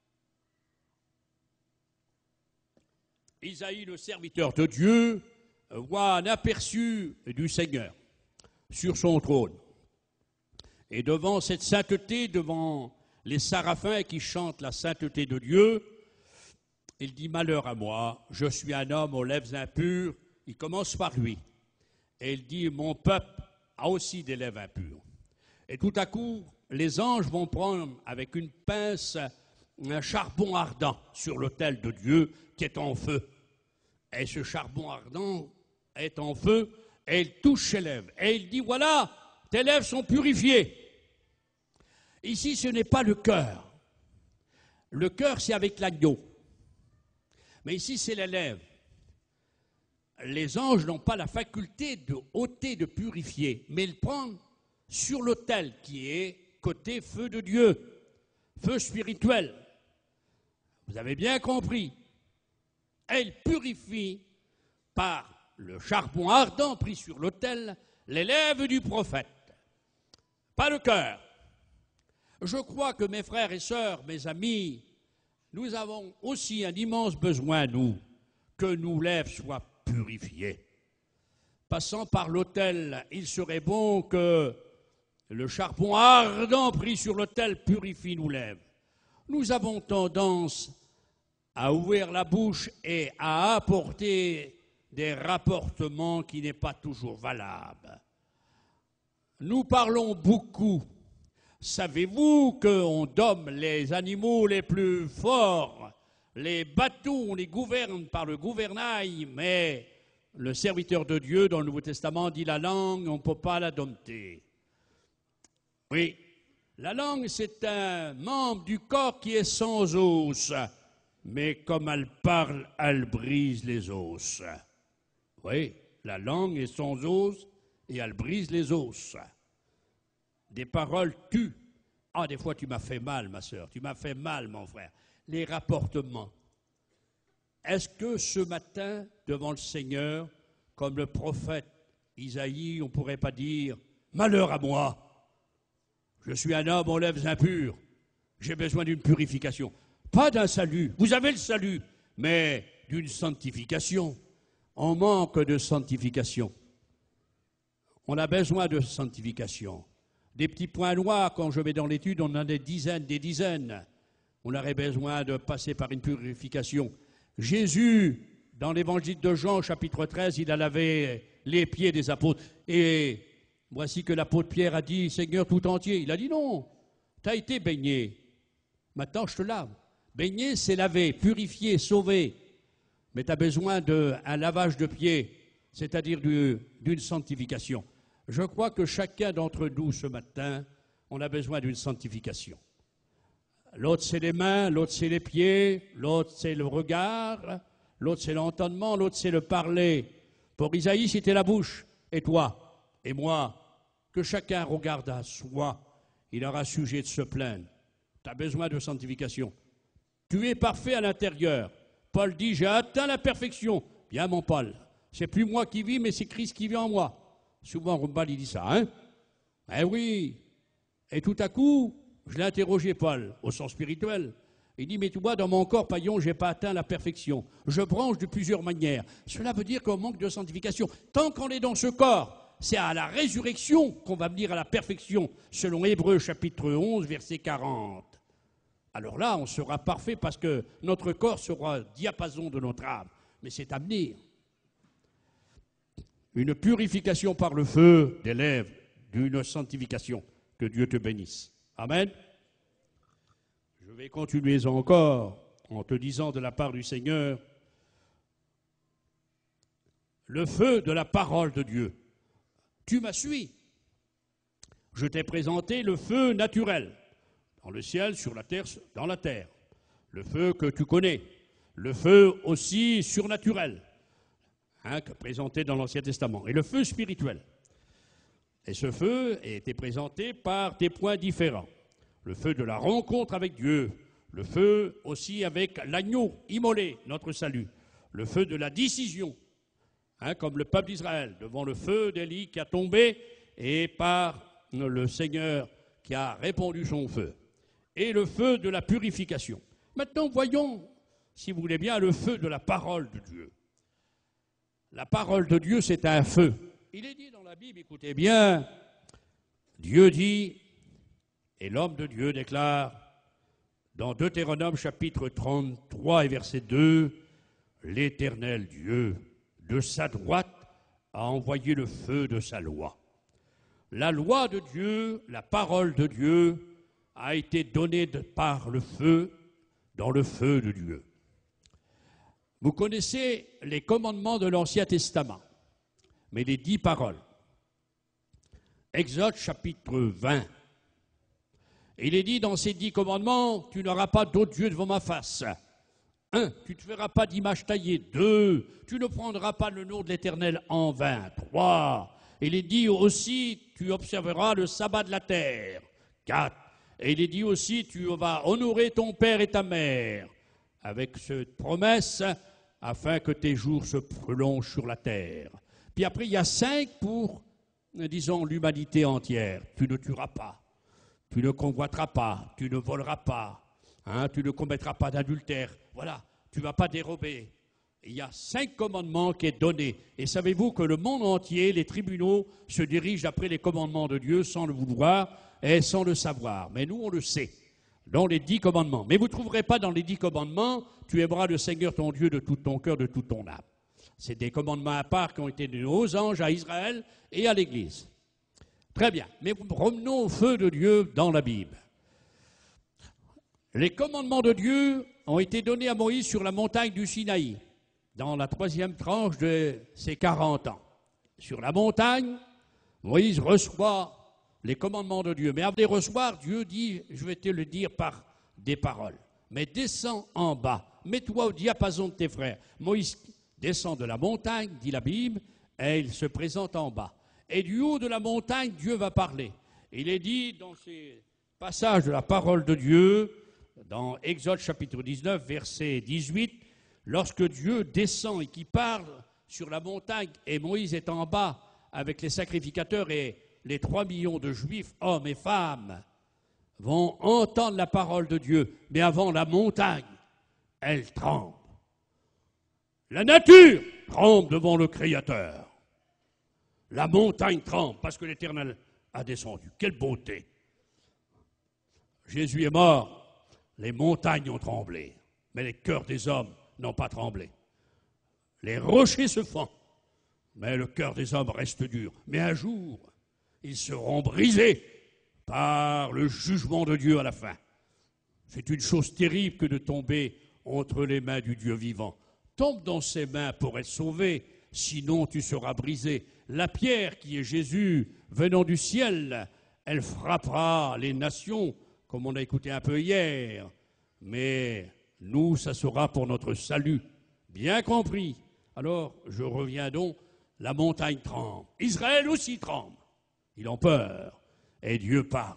Isaïe, le serviteur de Dieu, voit un aperçu du Seigneur sur son trône. Et devant cette sainteté, devant les séraphins qui chantent la sainteté de Dieu, il dit « Malheur à moi, je suis un homme aux lèvres impures ». Il commence par lui. Et il dit « Mon peuple a aussi des lèvres impures ». Et tout à coup, les anges vont prendre avec une pince un charbon ardent sur l'autel de Dieu qui est en feu. Et ce charbon ardent est en feu et il touche ses lèvres. Et il dit « Voilà, tes lèvres sont purifiées ». Ici, ce n'est pas le cœur. Le cœur, c'est avec l'agneau. Mais ici, c'est les lèvres. Les anges n'ont pas la faculté de ôter, de purifier, mais ils prennent sur l'autel qui est côté feu de Dieu, feu spirituel. Vous avez bien compris. Elle purifie par le charbon ardent pris sur l'autel les lèvres du prophète, pas le cœur. Je crois que mes frères et sœurs, mes amis, nous avons aussi un immense besoin, nous, que nos lèvres soient purifiées. Passant par l'autel, il serait bon que le charbon ardent pris sur l'autel purifie nos lèvres. Nous avons tendance à ouvrir la bouche et à apporter des rapportements qui n'est pas toujours valables. Nous parlons beaucoup. Savez-vous qu'on domme les animaux les plus forts, Les bateaux, on les gouverne par le gouvernail, mais le serviteur de Dieu, dans le Nouveau Testament, dit la langue, on ne peut pas la dompter. Oui, la langue, c'est un membre du corps qui est sans os, mais comme elle parle, elle brise les os. Oui, la langue est sans os et elle brise les os. Des paroles tuent. Ah, des fois, tu m'as fait mal, ma sœur, tu m'as fait mal, mon frère. Les rapportements. Est-ce que ce matin, devant le Seigneur, comme le prophète Isaïe, on ne pourrait pas dire « Malheur à moi, je suis un homme aux lèvres impures, j'ai besoin d'une purification ». Pas d'un salut, vous avez le salut, mais d'une sanctification. On manque de sanctification. On a besoin de sanctification. Des petits points noirs, quand je vais dans l'étude, on en a des dizaines, des dizaines. On aurait besoin de passer par une purification. Jésus, dans l'évangile de Jean, chapitre treize, il a lavé les pieds des apôtres. Et voici que l'apôtre Pierre a dit, Seigneur, tout entier. Il a dit non, tu as été baigné. Maintenant, je te lave. Baigner, c'est laver, purifier, sauver. Mais tu as besoin d'un lavage de pieds, c'est-à-dire d'une sanctification. Je crois que chacun d'entre nous, ce matin, on a besoin d'une sanctification. L'autre, c'est les mains, l'autre, c'est les pieds, l'autre, c'est le regard, l'autre, c'est l'entendement, l'autre, c'est le parler. Pour Isaïe, c'était la bouche. Et toi, et moi, que chacun regarde à soi, il aura sujet de se plaindre. Tu as besoin de sanctification. Tu es parfait à l'intérieur. Paul dit, j'ai atteint la perfection. Bien, mon Paul, c'est plus moi qui vis, mais c'est Christ qui vit en moi. Souvent, Rumbal, il dit ça, hein? Eh oui. Et tout à coup, je l'ai interrogé, Paul, au sens spirituel. Il dit, mais tu vois, dans mon corps, paillon, je n'ai pas atteint la perfection. Je branche de plusieurs manières. Cela veut dire qu'on manque de sanctification. Tant qu'on est dans ce corps, c'est à la résurrection qu'on va venir à la perfection, selon Hébreux chapitre onze, verset quarante. Alors là, on sera parfait parce que notre corps sera diapason de notre âme. Mais c'est à venir. Une purification par le feu des lèvres, d'une sanctification. Que Dieu te bénisse. Amen. Je vais continuer encore en te disant de la part du Seigneur, le feu de la parole de Dieu. Tu m'as suivi. Je t'ai présenté le feu naturel. Dans le ciel, sur la terre, dans la terre. Le feu que tu connais. Le feu aussi surnaturel, hein, présenté dans l'Ancien Testament. Et le feu spirituel. Et ce feu a été présenté par des points différents. Le feu de la rencontre avec Dieu. Le feu aussi avec l'agneau immolé, notre salut. Le feu de la décision, hein, comme le peuple d'Israël, devant le feu d'Élie qui a tombé et par le Seigneur qui a répandu son feu. Et le feu de la purification. Maintenant, voyons, si vous voulez bien, le feu de la parole de Dieu. La parole de Dieu, c'est un feu. Il est dit dans la Bible, écoutez bien, Dieu dit, et l'homme de Dieu déclare, dans Deutéronome chapitre trente-trois et verset deux, l'Éternel Dieu, de sa droite, a envoyé le feu de sa loi. La loi de Dieu, la parole de Dieu, a été donnée de, par le feu, dans le feu de Dieu. Vous connaissez les commandements de l'Ancien Testament, mais les dix paroles. Exode chapitre vingt. Il est dit dans ces dix commandements, tu n'auras pas d'autre Dieu devant ma face. Un, tu ne te feras pas d'image taillée. Deux, tu ne prendras pas le nom de l'Éternel en vain. Trois, il est dit aussi, tu observeras le sabbat de la terre. Quatre, et il est dit aussi, tu vas honorer ton père et ta mère, avec cette promesse, afin que tes jours se prolongent sur la terre. Puis après, il y a cinq pour, disons, l'humanité entière. Tu ne tueras pas, tu ne convoiteras pas, tu ne voleras pas, hein, tu ne commettras pas d'adultère. Voilà, tu ne vas pas dérober. Il y a cinq commandements qui sont donnés. Et savez-vous que le monde entier, les tribunaux, se dirigent après les commandements de Dieu sans le vouloir et sans le savoir. Mais nous, on le sait, dans les dix commandements. Mais vous ne trouverez pas dans les dix commandements, tu aimeras le Seigneur ton Dieu de tout ton cœur, de toute ton âme. C'est des commandements à part qui ont été donnés aux anges, à Israël et à l'Église. Très bien, mais revenons au feu de Dieu dans la Bible. Les commandements de Dieu ont été donnés à Moïse sur la montagne du Sinaï, dans la troisième tranche de ses quarante ans. Sur la montagne, Moïse reçoit les commandements de Dieu. Mais avant de les recevoir, Dieu dit, je vais te le dire par des paroles, mais descends en bas, mets-toi au diapason de tes frères. Moïse descend de la montagne, dit la Bible, et il se présente en bas. Et du haut de la montagne, Dieu va parler. Il est dit dans ces passages de la parole de Dieu, dans Exode chapitre dix-neuf, verset dix-huit, lorsque Dieu descend et qu'il parle sur la montagne, et Moïse est en bas avec les sacrificateurs et les trois millions de Juifs, hommes et femmes, vont entendre la parole de Dieu. Mais avant, la montagne, elle tremble. La nature tremble devant le Créateur. La montagne tremble parce que l'Éternel a descendu. Quelle beauté! Jésus est mort, les montagnes ont tremblé, mais les cœurs des hommes n'ont pas tremblé. Les rochers se fendent, mais le cœur des hommes reste dur. Mais un jour, ils seront brisés par le jugement de Dieu à la fin. C'est une chose terrible que de tomber entre les mains du Dieu vivant. Tombe dans ses mains pour être sauvé, sinon tu seras brisé. La pierre qui est Jésus venant du ciel, elle frappera les nations, comme on a écouté un peu hier. Mais nous, ça sera pour notre salut. Bien compris. Alors, je reviens donc, la montagne tremble. Israël aussi tremble. Ils ont peur. Et Dieu parle.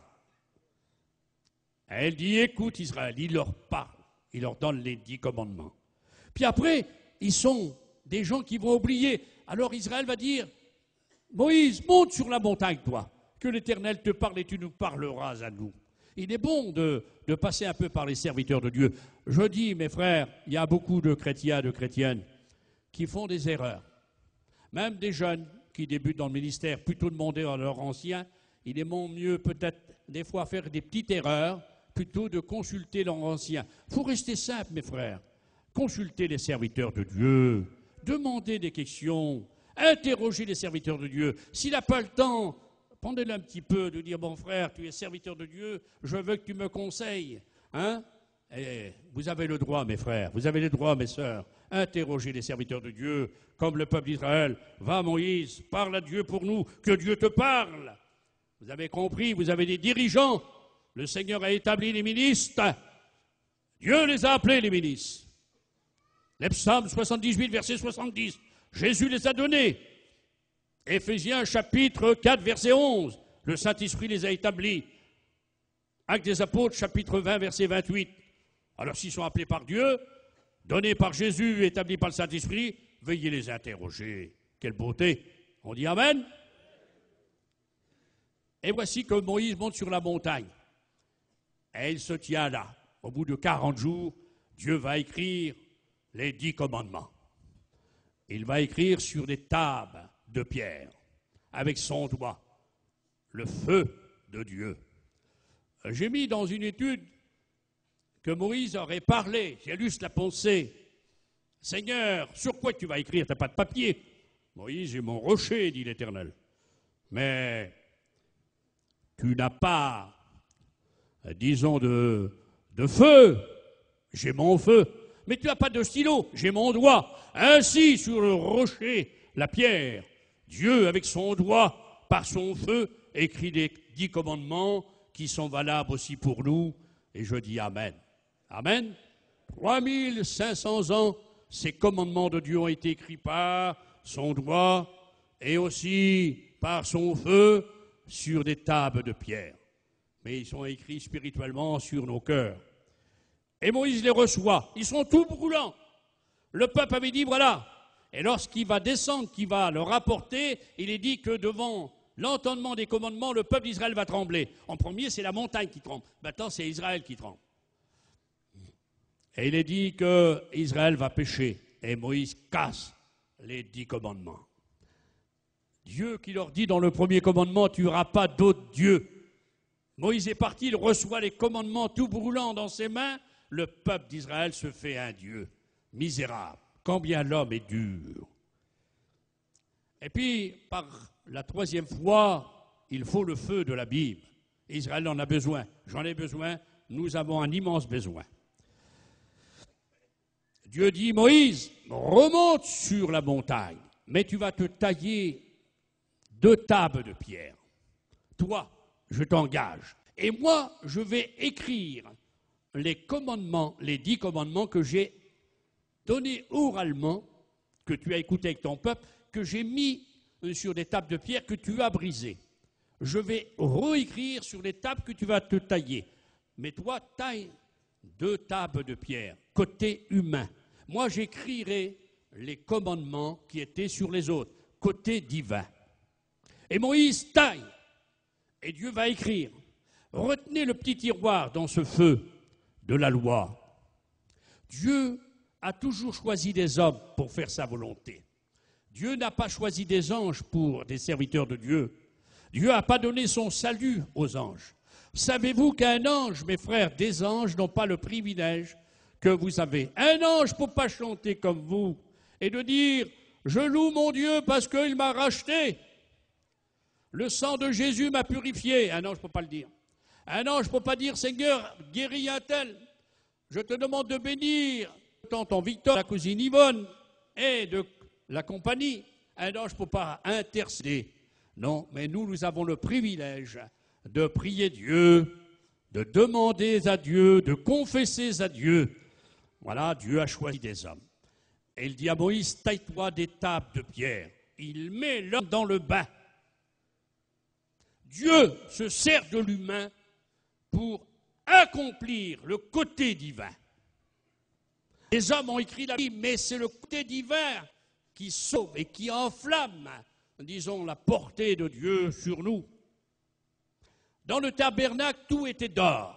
Elle dit, écoute Israël, il leur parle. Il leur donne les dix commandements. Puis après, ils sont des gens qui vont oublier. Alors Israël va dire, Moïse, monte sur la montagne, toi, que l'Éternel te parle et tu nous parleras à nous. Il est bon de, de passer un peu par les serviteurs de Dieu. Je dis, mes frères, il y a beaucoup de chrétiens, de chrétiennes qui font des erreurs. Même des jeunes qui débutent dans le ministère, plutôt demander à leurs anciens, il est mieux peut-être des fois faire des petites erreurs plutôt de consulter leurs anciens. Il faut rester simple, mes frères. Consultez les serviteurs de Dieu, demandez des questions, interrogez les serviteurs de Dieu. S'il n'a pas le temps, prenez-le un petit peu de dire, bon frère, tu es serviteur de Dieu, je veux que tu me conseilles. Hein? Et vous avez le droit, mes frères, vous avez le droit, mes sœurs, interrogez les serviteurs de Dieu, comme le peuple d'Israël. Va Moïse, parle à Dieu pour nous, que Dieu te parle. Vous avez compris, vous avez des dirigeants. Le Seigneur a établi les ministres. Dieu les a appelés, les ministres. Les psaumes soixante-dix-huit, verset soixante-dix. Jésus les a donnés. Éphésiens chapitre quatre, verset onze. Le Saint-Esprit les a établis. Actes des Apôtres, chapitre vingt, verset vingt-huit. Alors s'ils sont appelés par Dieu, donnés par Jésus, établis par le Saint-Esprit, veuillez les interroger. Quelle beauté! On dit Amen? Et voici que Moïse monte sur la montagne. Et il se tient là. Au bout de quarante jours, Dieu va écrire les dix commandements. Il va écrire sur des tables de pierre, avec son doigt, le feu de Dieu. J'ai mis dans une étude que Moïse aurait parlé, j'ai lu la pensée. Seigneur, sur quoi tu vas écrire? Tu n'as pas de papier. Moïse, j'ai mon rocher, dit l'Éternel. Mais tu n'as pas, disons, de, de feu. J'ai mon feu. Mais tu n'as pas de stylo. J'ai mon doigt. Ainsi, sur le rocher, la pierre, Dieu, avec son doigt, par son feu, écrit les dix commandements qui sont valables aussi pour nous. Et je dis Amen. Amen. trois mille cinq cents ans, ces commandements de Dieu ont été écrits par son doigt et aussi par son feu sur des tables de pierre. Mais ils sont écrits spirituellement sur nos cœurs. Et Moïse les reçoit. Ils sont tout brûlants. Le peuple avait dit, voilà. Et lorsqu'il va descendre, qu'il va le rapporter, il est dit que devant l'entendement des commandements, le peuple d'Israël va trembler. En premier, c'est la montagne qui tremble. Maintenant, c'est Israël qui tremble. Et il est dit qu'Israël va pécher. Et Moïse casse les dix commandements. Dieu qui leur dit dans le premier commandement, tu n'auras pas d'autre Dieu. Moïse est parti, il reçoit les commandements tout brûlants dans ses mains. Le peuple d'Israël se fait un Dieu misérable. Combien l'homme est dur. Et puis, par la troisième fois, il faut le feu de la Bible. Israël en a besoin. J'en ai besoin. Nous avons un immense besoin. Dieu dit, Moïse, remonte sur la montagne, mais tu vas te tailler deux tables de pierre. Toi, je t'engage. Et moi, je vais écrire les commandements, les dix commandements que j'ai donnés oralement, que tu as écoutés avec ton peuple, que j'ai mis sur des tables de pierre que tu as brisées. Je vais réécrire sur les tables que tu vas te tailler. Mais toi, taille deux tables de pierre, côté humain. Moi, j'écrirai les commandements qui étaient sur les autres, côté divin. Et Moïse taille, et Dieu va écrire. Retenez le petit tiroir dans ce feu de la loi. Dieu a toujours choisi des hommes pour faire sa volonté. Dieu n'a pas choisi des anges pour des serviteurs de Dieu. Dieu n'a pas donné son salut aux anges. Savez-vous qu'un ange, mes frères, des anges n'ont pas le privilège que vous avez. Un ange ne peut pas chanter comme vous et de dire « Je loue mon Dieu parce qu'il m'a racheté. Le sang de Jésus m'a purifié. » Un ange ne peut pas le dire. Un ange ne peut pas dire « Seigneur, guéris un tel. Je te demande de bénir tonton Victor, la cousine Yvonne et de la compagnie. » Un ange ne peut pas intercéder. Non, mais nous, nous avons le privilège de prier Dieu, de demander à Dieu, de confesser à Dieu. Voilà, Dieu a choisi des hommes. Et il dit à Moïse, taille-toi des tables de pierre. Il met l'homme dans le bain. Dieu se sert de l'humain pour accomplir le côté divin. Les hommes ont écrit la Bible, mais c'est le côté divin qui sauve et qui enflamme, disons, la portée de Dieu sur nous. Dans le tabernacle, tout était d'or.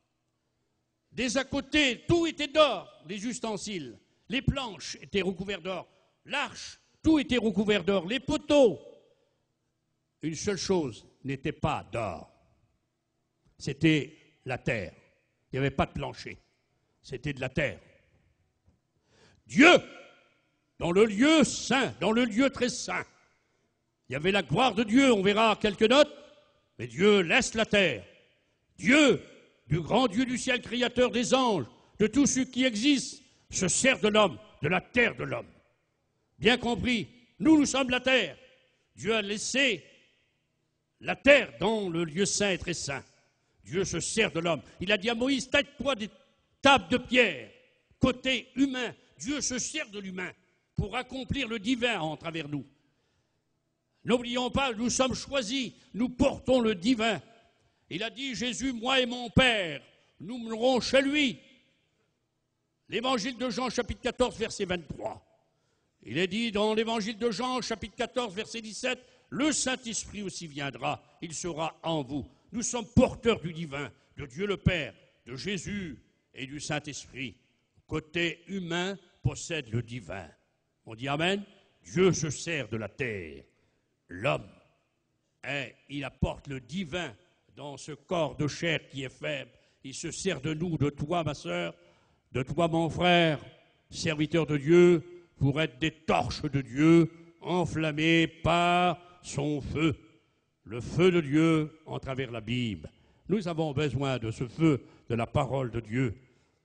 Des à côté, tout était d'or. Les ustensiles, les planches étaient recouverts d'or. L'arche, tout était recouvert d'or. Les poteaux, une seule chose n'était pas d'or. C'était la terre. Il n'y avait pas de plancher. C'était de la terre. Dieu, dans le lieu saint, dans le lieu très saint, il y avait la gloire de Dieu, on verra quelques notes, mais Dieu laisse la terre. Dieu, du grand Dieu du ciel, créateur des anges, de tout ce qui existe, se sert de l'homme, de la terre de l'homme. Bien compris, nous, nous sommes la terre. Dieu a laissé la terre dans le lieu saint et très saint. Dieu se sert de l'homme. Il a dit à Moïse, taille-toi des tables de pierre, côté humain. Dieu se sert de l'humain pour accomplir le divin en travers nous. N'oublions pas, nous sommes choisis, nous portons le divin. Il a dit, Jésus, moi et mon Père, nous mènerons chez lui. L'évangile de Jean, chapitre quatorze, verset vingt-trois. Il est dit dans l'évangile de Jean, chapitre quatorze, verset dix-sept, le Saint-Esprit aussi viendra, il sera en vous. Nous sommes porteurs du divin, de Dieu le Père, de Jésus et du Saint-Esprit. Côté humain possède le divin. On dit Amen. Dieu se sert de la terre. L'homme, et il apporte le divin dans ce corps de chair qui est faible. Il se sert de nous, de toi, ma sœur, de toi, mon frère, serviteur de Dieu, pour être des torches de Dieu, enflammées par son feu. Le feu de Dieu en travers la Bible. Nous avons besoin de ce feu de la parole de Dieu.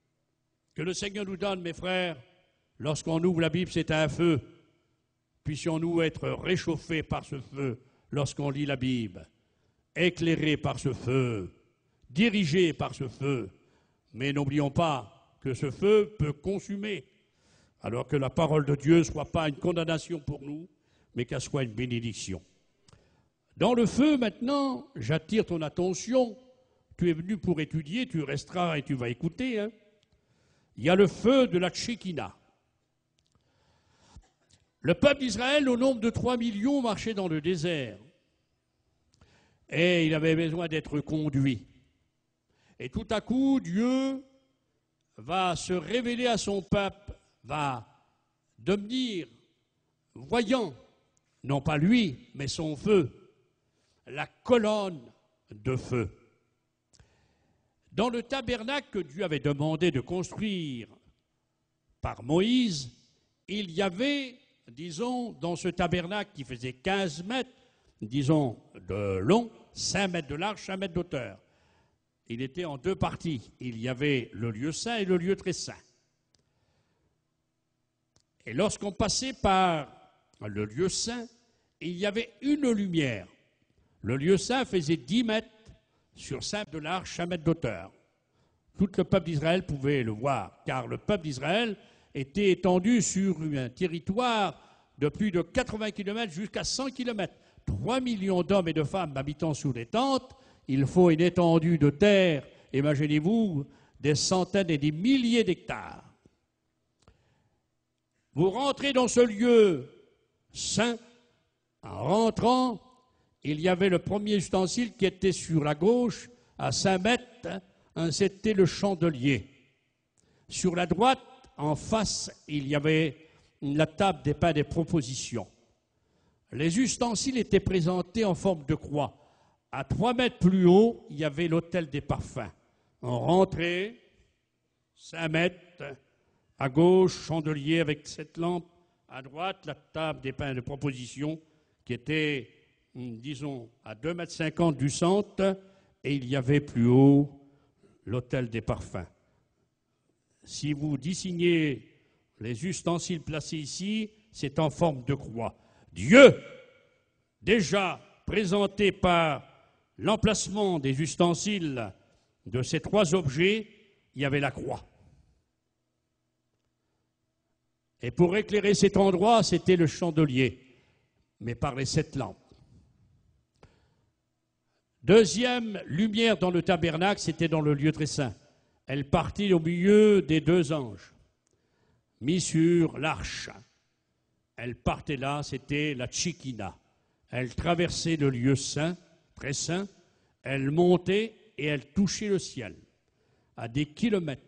Que le Seigneur nous donne, mes frères, lorsqu'on ouvre la Bible, c'est un feu. Puissions-nous être réchauffés par ce feu lorsqu'on lit la Bible, éclairés par ce feu, dirigés par ce feu. Mais n'oublions pas que ce feu peut consumer, alors que la parole de Dieu ne soit pas une condamnation pour nous, mais qu'elle soit une bénédiction. Dans le feu, maintenant, j'attire ton attention. Tu es venu pour étudier, tu resteras et tu vas écouter. Hein. Il y a le feu de la Tchékina. Le peuple d'Israël, au nombre de trois millions, marchait dans le désert. Et il avait besoin d'être conduit. Et tout à coup, Dieu va se révéler à son peuple, va devenir voyant, non pas lui, mais son feu, la colonne de feu. Dans le tabernacle que Dieu avait demandé de construire par Moïse, il y avait, disons, dans ce tabernacle qui faisait quinze mètres, disons, de long, cinq mètres de large, cinq mètres d'auteur. Il était en deux parties. Il y avait le lieu saint et le lieu très saint. Et lorsqu'on passait par le lieu saint, il y avait une lumière. Le lieu saint faisait dix mètres sur cinq de l'arche, un mètre d'auteur. Tout le peuple d'Israël pouvait le voir, car le peuple d'Israël était étendu sur un territoire de plus de quatre-vingts kilomètres jusqu'à cent kilomètres. trois millions d'hommes et de femmes habitant sous des tentes, il faut une étendue de terre, imaginez-vous, des centaines et des milliers d'hectares. Vous rentrez dans ce lieu saint, en rentrant, il y avait le premier ustensile qui était sur la gauche, à cinq mètres, hein, c'était le chandelier. Sur la droite, en face, il y avait la table des pains des propositions. Les ustensiles étaient présentés en forme de croix. À trois mètres plus haut, il y avait l'autel des parfums. On rentrait, cinq mètres, à gauche, chandelier avec cette lampe. À droite, la table des pains de proposition qui était, disons, à deux mètres cinquante du centre. Et il y avait plus haut l'autel des parfums. Si vous désignez les ustensiles placés ici, c'est en forme de croix. Dieu, déjà présenté par l'emplacement des ustensiles de ces trois objets, il y avait la croix. Et pour éclairer cet endroit, c'était le chandelier, mais par les sept lampes. Deuxième lumière dans le tabernacle, c'était dans le lieu très saint. Elle partit au milieu des deux anges, mis sur l'arche. Elle partait là, c'était la Tchikina. Elle traversait le lieu saint, très saint, elle montait et elle touchait le ciel, à des kilomètres.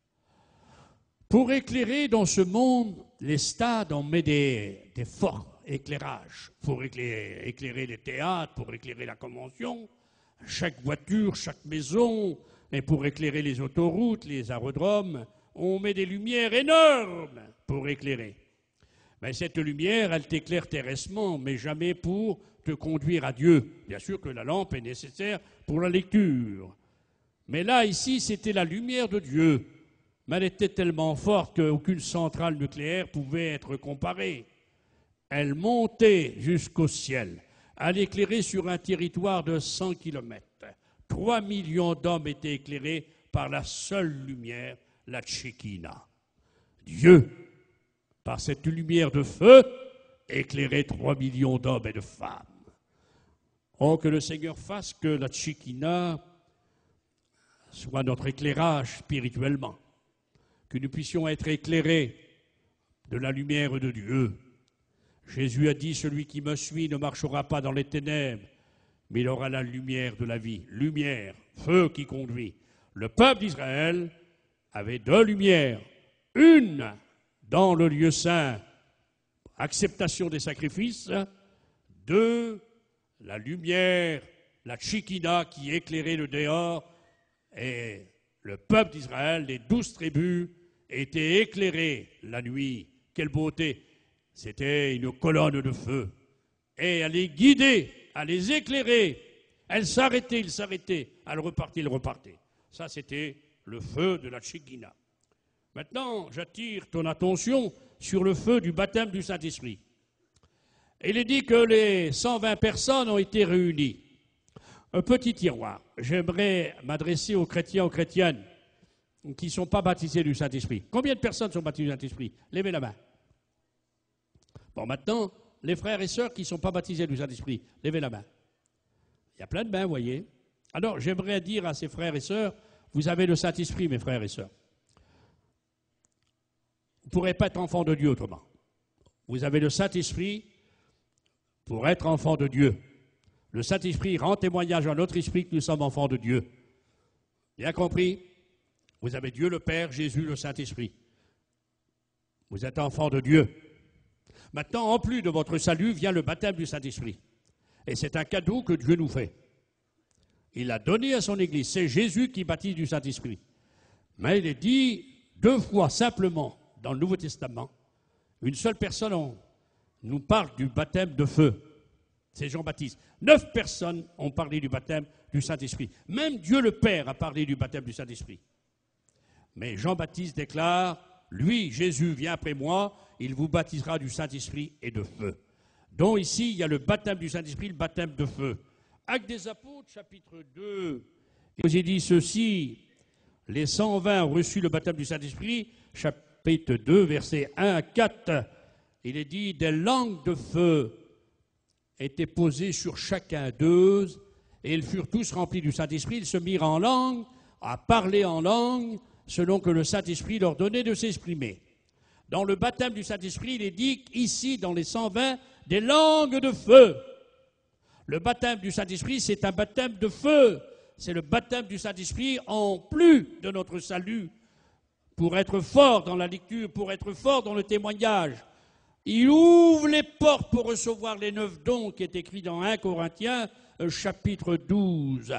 Pour éclairer dans ce monde, les stades, on met des, des forts éclairages. Pour éclairer, éclairer les théâtres, pour éclairer la convention, chaque voiture, chaque maison, et pour éclairer les autoroutes, les aérodromes, on met des lumières énormes pour éclairer. Mais cette lumière, elle t'éclaire terrestrement, mais jamais pour te conduire à Dieu. Bien sûr que la lampe est nécessaire pour la lecture. Mais là, ici, c'était la lumière de Dieu. Mais elle était tellement forte qu'aucune centrale nucléaire pouvait être comparée. Elle montait jusqu'au ciel. Elle éclairait sur un territoire de cent kilomètres. Trois millions d'hommes étaient éclairés par la seule lumière, la Tchikina. Dieu, par cette lumière de feu, éclairait trois millions d'hommes et de femmes. Oh, que le Seigneur fasse que la Tchikina soit notre éclairage spirituellement, que nous puissions être éclairés de la lumière de Dieu. Jésus a dit, celui qui me suit ne marchera pas dans les ténèbres, mais il aura la lumière de la vie. Lumière, feu qui conduit. Le peuple d'Israël avait deux lumières. Une dans le lieu saint, acceptation des sacrifices. Deux, la lumière, la Tchikina qui éclairait le dehors. Et le peuple d'Israël, les douze tribus, étaient éclairés la nuit. Quelle beauté! C'était une colonne de feu. Et elle les guidait, elle les éclairait. Elle s'arrêtait, il s'arrêtait. Elle repartait, il repartait. Ça, c'était le feu de la Tchikina. Maintenant, j'attire ton attention sur le feu du baptême du Saint-Esprit. Il est dit que les cent vingt personnes ont été réunies. Un petit tiroir. J'aimerais m'adresser aux chrétiens, aux chrétiennes qui ne sont pas baptisés du Saint-Esprit. Combien de personnes sont baptisées du Saint-Esprit? Levez la main. Bon, maintenant, les frères et sœurs qui ne sont pas baptisés du Saint-Esprit, levez la main. Il y a plein de mains, vous voyez. Alors, j'aimerais dire à ces frères et sœurs, vous avez le Saint-Esprit, mes frères et sœurs. Vous ne pourrez pas être enfant de Dieu autrement. Vous avez le Saint-Esprit pour être enfant de Dieu. Le Saint-Esprit rend témoignage à notre esprit que nous sommes enfants de Dieu. Bien compris? Vous avez Dieu le Père, Jésus, le Saint-Esprit. Vous êtes enfants de Dieu. Maintenant, en plus de votre salut, vient le baptême du Saint-Esprit. Et c'est un cadeau que Dieu nous fait. Il l'a donné à son Église. C'est Jésus qui baptise du Saint-Esprit. Mais il est dit deux fois simplement dans le Nouveau Testament, une seule personne on, nous parle du baptême de feu. C'est Jean-Baptiste. Neuf personnes ont parlé du baptême du Saint-Esprit. Même Dieu le Père a parlé du baptême du Saint-Esprit. Mais Jean-Baptiste déclare, lui, Jésus, vient après moi, il vous baptisera du Saint-Esprit et de feu. Donc ici, il y a le baptême du Saint-Esprit, le baptême de feu. Actes des Apôtres, chapitre deux, il vous dit ceci, les cent vingt ont reçu le baptême du Saint-Esprit, chapitre deux, versets un à quatre, il est dit, des langues de feu étaient posées sur chacun d'eux, et ils furent tous remplis du Saint-Esprit, ils se mirent en langue, à parler en langue, selon que le Saint-Esprit leur donnait de s'exprimer. Dans le baptême du Saint-Esprit, il est dit ici, dans les cent vingt, des langues de feu. Le baptême du Saint-Esprit, c'est un baptême de feu. C'est le baptême du Saint-Esprit en plus de notre salut, pour être fort dans la lecture, pour être fort dans le témoignage. Il ouvre les portes pour recevoir les neuf dons qui est écrit dans un Corinthiens, chapitre douze.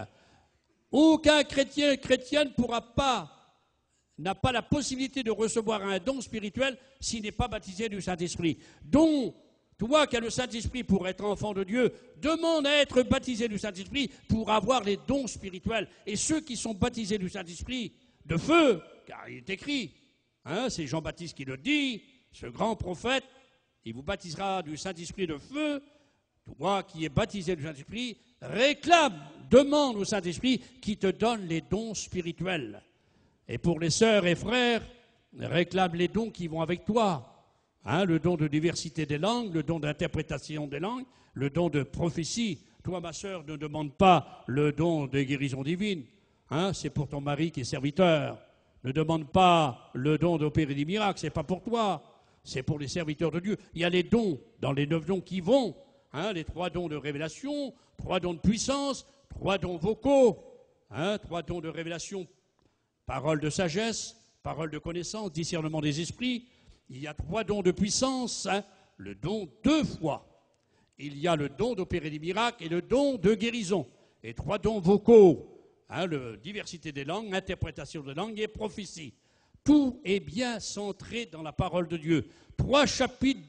Aucun chrétien, chrétienne ne pourra pas, n'a pas la possibilité de recevoir un don spirituel s'il n'est pas baptisé du Saint-Esprit. Donc, toi qui as le Saint-Esprit pour être enfant de Dieu, demande à être baptisé du Saint-Esprit pour avoir les dons spirituels. Et ceux qui sont baptisés du Saint-Esprit, de feu, car il est écrit, hein, c'est Jean-Baptiste qui le dit, ce grand prophète, il vous baptisera du Saint-Esprit de feu. Toi qui es baptisé du Saint-Esprit, réclame, demande au Saint-Esprit qui te donne les dons spirituels. Et pour les sœurs et frères, réclame les dons qui vont avec toi. Hein, le don de diversité des langues, le don d'interprétation des langues, le don de prophétie. Toi, ma sœur, ne demande pas le don de guérison divine. Hein, c'est pour ton mari qui est serviteur. Ne demande pas le don d'opérer des miracles, c'est pas pour toi. C'est pour les serviteurs de Dieu. Il y a les dons, dans les neuf dons qui vont. Hein, les trois dons de révélation, trois dons de puissance, trois dons vocaux. Hein, trois dons de révélation, parole de sagesse, parole de connaissance, discernement des esprits. Il y a trois dons de puissance, hein, le don deux fois. Il y a le don d'opérer des miracles et le don de guérison. Et trois dons vocaux, hein, la diversité des langues, interprétation de langues et prophétie. Tout est bien centré dans la parole de Dieu. Trois chapitres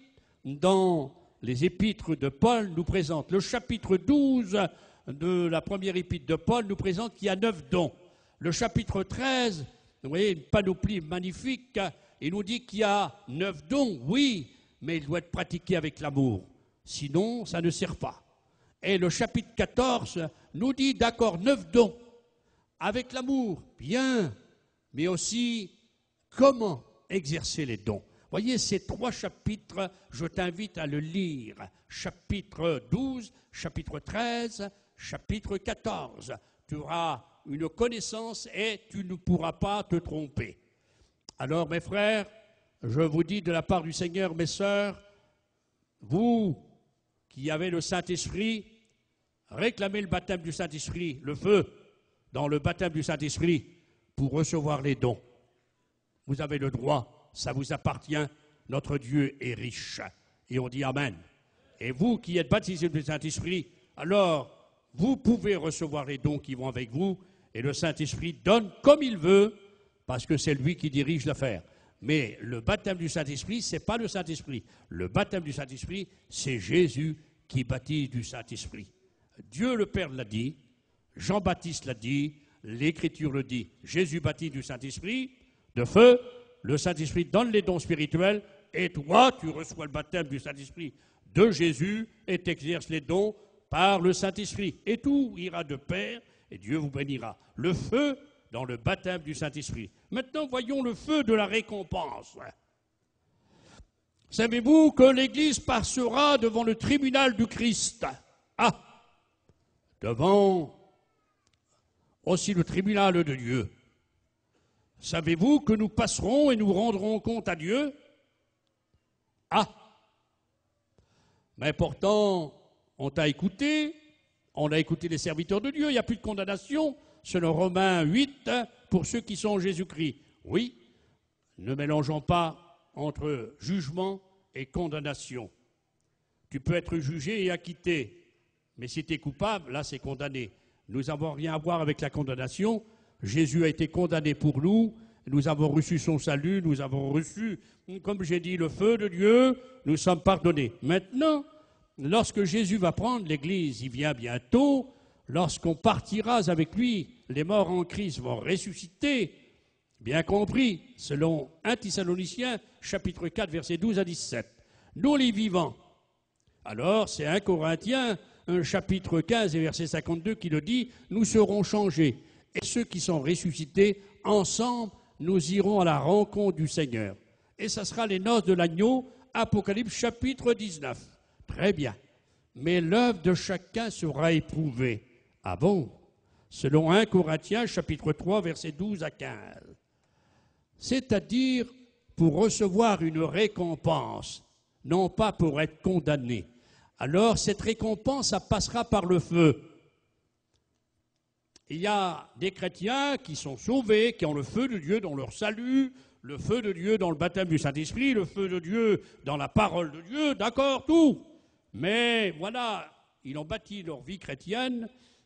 dans les épîtres de Paul nous présentent. Le chapitre douze de la première épître de Paul nous présente qu'il y a neuf dons. Le chapitre treize, vous voyez, une panoplie magnifique, il nous dit qu'il y a neuf dons, oui, mais il doit être pratiqué avec l'amour. Sinon, ça ne sert pas. Et le chapitre quatorze nous dit, d'accord, neuf dons, avec l'amour, bien, mais aussi comment exercer les dons. Voyez, ces trois chapitres, je t'invite à le lire. Chapitre douze, chapitre treize, chapitre quatorze. Tu auras une connaissance et tu ne pourras pas te tromper. Alors, mes frères, je vous dis de la part du Seigneur, mes sœurs, vous qui avez le Saint-Esprit, réclamez le baptême du Saint-Esprit, le feu, dans le baptême du Saint-Esprit, pour recevoir les dons. Vous avez le droit, ça vous appartient, notre Dieu est riche. Et on dit Amen. Et vous qui êtes baptisés du Saint-Esprit, alors vous pouvez recevoir les dons qui vont avec vous, et le Saint-Esprit donne comme il veut, parce que c'est lui qui dirige l'affaire. Mais le baptême du Saint-Esprit, ce n'est pas le Saint-Esprit. Le baptême du Saint-Esprit, c'est Jésus qui baptise du Saint-Esprit. Dieu le Père l'a dit, Jean-Baptiste l'a dit, l'Écriture le dit. Jésus baptise du Saint-Esprit, de feu, le Saint-Esprit donne les dons spirituels, et toi, tu reçois le baptême du Saint-Esprit de Jésus, et tu exerces les dons par le Saint-Esprit. Et tout ira de pair, et Dieu vous bénira. Le feu dans le baptême du Saint-Esprit. Maintenant, voyons le feu de la récompense. Savez-vous que l'Église passera devant le tribunal du Christ? Ah, devant aussi le tribunal de Dieu. Savez-vous que nous passerons et nous rendrons compte à Dieu? Ah, mais pourtant, on t'a écouté, on a écouté les serviteurs de Dieu, il n'y a plus de condamnation, selon Romains huit, pour ceux qui sont en Jésus-Christ. Oui, ne mélangeons pas entre jugement et condamnation. Tu peux être jugé et acquitté, mais si tu es coupable, là c'est condamné. Nous n'avons rien à voir avec la condamnation. Jésus a été condamné pour nous, nous avons reçu son salut, nous avons reçu, comme j'ai dit, le feu de Dieu, nous sommes pardonnés. Maintenant, lorsque Jésus va prendre l'Église, il vient bientôt, lorsqu'on partira avec lui, les morts en Christ vont ressusciter, Bien compris, selon un Thessaloniciens, chapitre quatre, versets douze à dix-sept. Nous les vivants. Alors, c'est un Corinthiens, un chapitre quinze et verset cinquante-deux qui le dit, nous serons changés. Et ceux qui sont ressuscités, ensemble, nous irons à la rencontre du Seigneur. Et ça sera les noces de l'agneau, Apocalypse chapitre dix-neuf. Très bien. Mais l'œuvre de chacun sera éprouvée. Ah bon? Selon un Corinthiens, chapitre trois, versets douze à quinze. C'est-à-dire pour recevoir une récompense, non pas pour être condamné. Alors, cette récompense, ça passera par le feu. Il y a des chrétiens qui sont sauvés, qui ont le feu de Dieu dans leur salut, le feu de Dieu dans le baptême du Saint-Esprit, le feu de Dieu dans la parole de Dieu, d'accord, tout. Mais voilà, ils ont bâti leur vie chrétienne.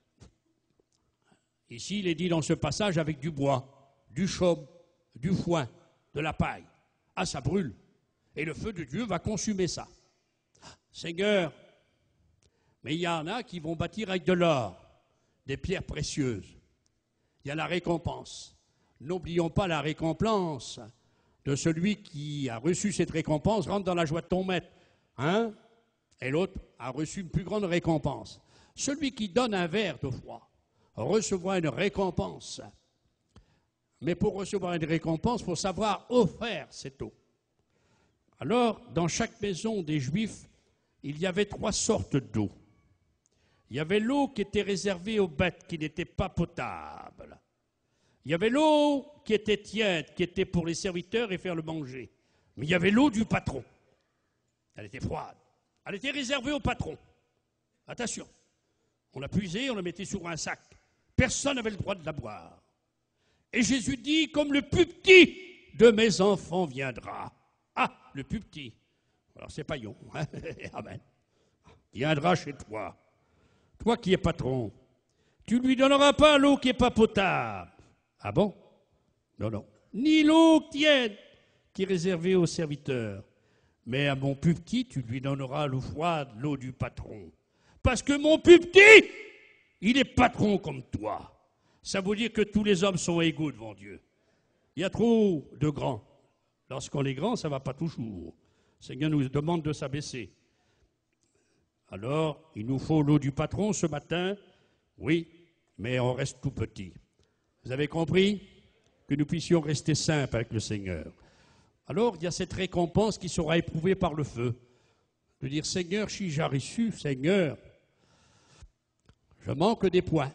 Ici, il est dit dans ce passage avec du bois, du chaume, du foin, de la paille. Ah, ça brûle. Et le feu de Dieu va consumer ça. Seigneur, mais il y en a qui vont bâtir avec de l'or, des pierres précieuses. Il y a la récompense. N'oublions pas la récompense de celui qui a reçu cette récompense, rentre dans la joie de ton maître. Hein? Et l'autre a reçu une plus grande récompense. Celui qui donne un verre de froid recevra une récompense. Mais pour recevoir une récompense, il faut savoir offrir cette eau. Alors, dans chaque maison des Juifs, il y avait trois sortes d'eau. Il y avait l'eau qui était réservée aux bêtes, qui n'était pas potable. Il y avait l'eau qui était tiède, qui était pour les serviteurs et faire le manger. Mais il y avait l'eau du patron. Elle était froide. Elle était réservée au patron. Attention, on la puisait, on la mettait sur un sac. Personne n'avait le droit de la boire. Et Jésus dit, comme le plus petit de mes enfants viendra. Ah, le plus petit. Alors c'est Paillon. Hein? Amen. Viendra chez toi. Toi qui es patron. Tu ne lui donneras pas l'eau qui n'est pas potable. Ah bon? Non, non. Ni l'eau tiède qui est réservée aux serviteurs. Mais à mon plus petit, tu lui donneras l'eau froide, l'eau du patron. Parce que mon plus petit, il est patron comme toi. Ça veut dire que tous les hommes sont égaux devant Dieu. Il y a trop de grands. Lorsqu'on est grand, ça ne va pas toujours. Le Seigneur nous demande de s'abaisser. Alors, il nous faut l'eau du patron ce matin. Oui, mais on reste tout petit. Vous avez compris? Que nous puissions rester simples avec le Seigneur. Alors, il y a cette récompense qui sera éprouvée par le feu. De dire, Seigneur, si j'ai reçu, Seigneur, je manque des points.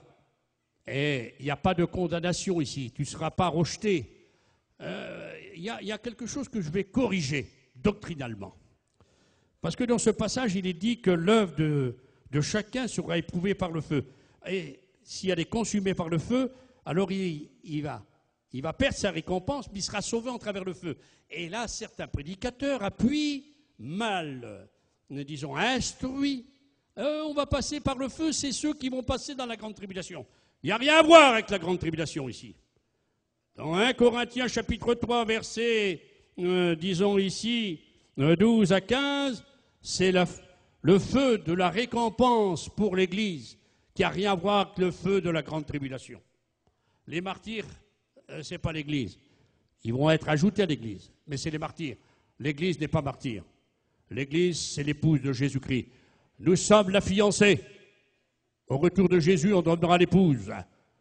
Et il n'y a pas de condamnation ici. Tu ne seras pas rejeté. Euh, il y a, y a quelque chose que je vais corriger doctrinalement. Parce que dans ce passage, il est dit que l'œuvre de, de chacun sera éprouvée par le feu. Et si elle est consumée par le feu, alors il, il, va, il va perdre sa récompense, mais il sera sauvé en travers le feu. Et là, certains prédicateurs appuient mal, disons, instruits. Euh, on va passer par le feu, c'est ceux qui vont passer dans la grande tribulation. Il n'y a rien à voir avec la grande tribulation ici. Dans un Corinthiens chapitre trois, versets, euh, disons ici, euh, douze à quinze, c'est la, le feu de la récompense pour l'Église qui n'a rien à voir avec le feu de la grande tribulation. Les martyrs, euh, ce n'est pas l'Église. Ils vont être ajoutés à l'Église, mais c'est les martyrs. L'Église n'est pas martyr. L'Église, c'est l'épouse de Jésus-Christ. Nous sommes la fiancée. Au retour de Jésus, on donnera l'épouse.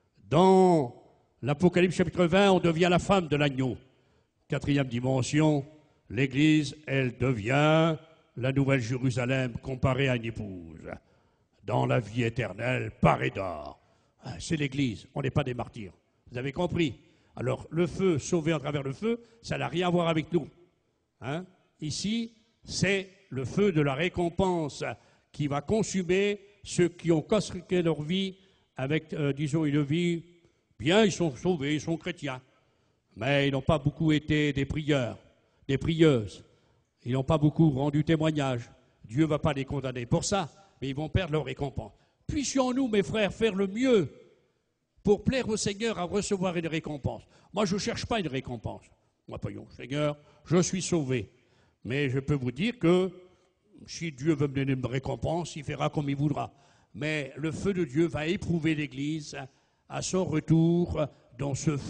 Dans l'Apocalypse chapitre vingt, on devient la femme de l'agneau. Quatrième dimension, l'Église, elle devient la nouvelle Jérusalem comparée à une épouse. Dans la vie éternelle, parée d'or. C'est l'Église, on n'est pas des martyrs. Vous avez compris? Alors, le feu, sauvé à travers le feu, ça n'a rien à voir avec nous. Hein? Ici, c'est le feu de la récompense qui va consumer ceux qui ont construit leur vie avec, euh, disons, une vie, bien, ils sont sauvés, ils sont chrétiens, mais ils n'ont pas beaucoup été des prieurs, des prieuses. Ils n'ont pas beaucoup rendu témoignage. Dieu ne va pas les condamner pour ça, mais ils vont perdre leur récompense. Puissions-nous, mes frères, faire le mieux pour plaire au Seigneur à recevoir une récompense. Moi, je ne cherche pas une récompense. Moi, payons, Seigneur, je suis sauvé. Mais je peux vous dire que si Dieu veut me donner une récompense, il fera comme il voudra. Mais le feu de Dieu va éprouver l'Église à son retour dans ce feu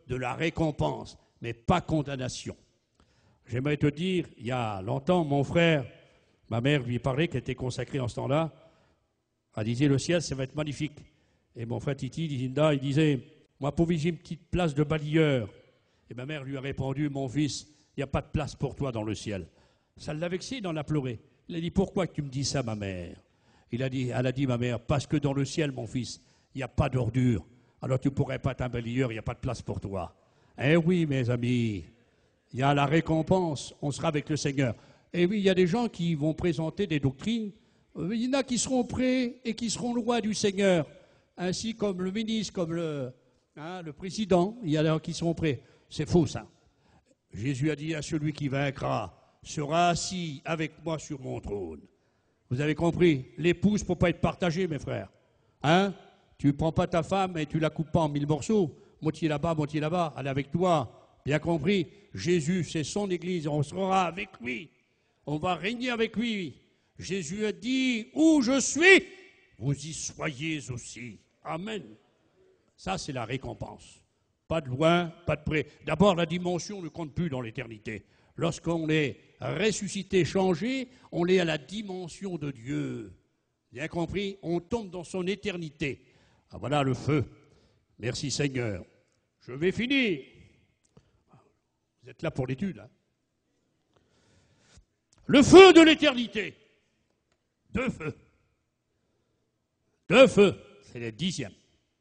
de la récompense, mais pas condamnation. J'aimerais te dire, il y a longtemps, mon frère, ma mère lui parlait, qui était consacrée en ce temps-là, elle disait, le ciel, ça va être magnifique. Et mon frère Titi, Linda, il disait, moi, pour j'ai une petite place de balayeur. Et ma mère lui a répondu, mon fils, il n'y a pas de place pour toi dans le ciel. Ça l'a vexé, il en a pleuré. Il a dit, pourquoi tu me dis ça, ma mère? Il a dit, Elle a dit, ma mère, parce que dans le ciel, mon fils, il n'y a pas d'ordure. Alors tu ne pourrais pas être un balayeur, il n'y a pas de place pour toi. Eh oui, mes amis, il y a la récompense, on sera avec le Seigneur. Et oui, il y a des gens qui vont présenter des doctrines, il y en a qui seront prêts et qui seront loin du Seigneur, ainsi comme le ministre, comme le, hein, le président, il y en a qui seront prêts. C'est faux, ça. Jésus a dit à celui qui vaincra, sera assis avec moi sur mon trône. Vous avez compris? L'épouse ne peut pas être partagée, mes frères. Hein? Tu ne prends pas ta femme et tu ne la coupes pas en mille morceaux, moitié là-bas, moitié là-bas, elle est avec toi. Bien compris? Jésus, c'est son Église, on sera avec lui. On va régner avec lui. Jésus a dit, où je suis, vous y soyez aussi. Amen. Ça, c'est la récompense. Pas de loin, pas de près. D'abord, la dimension ne compte plus dans l'éternité. Lorsqu'on est ressuscité, changé, on est à la dimension de Dieu. Bien compris? On tombe dans son éternité. Ah, voilà le feu. Merci Seigneur. Je vais finir. Vous êtes là pour l'étude, hein? Le feu de l'éternité. Deux feux. Deux feux. C'est le dixième.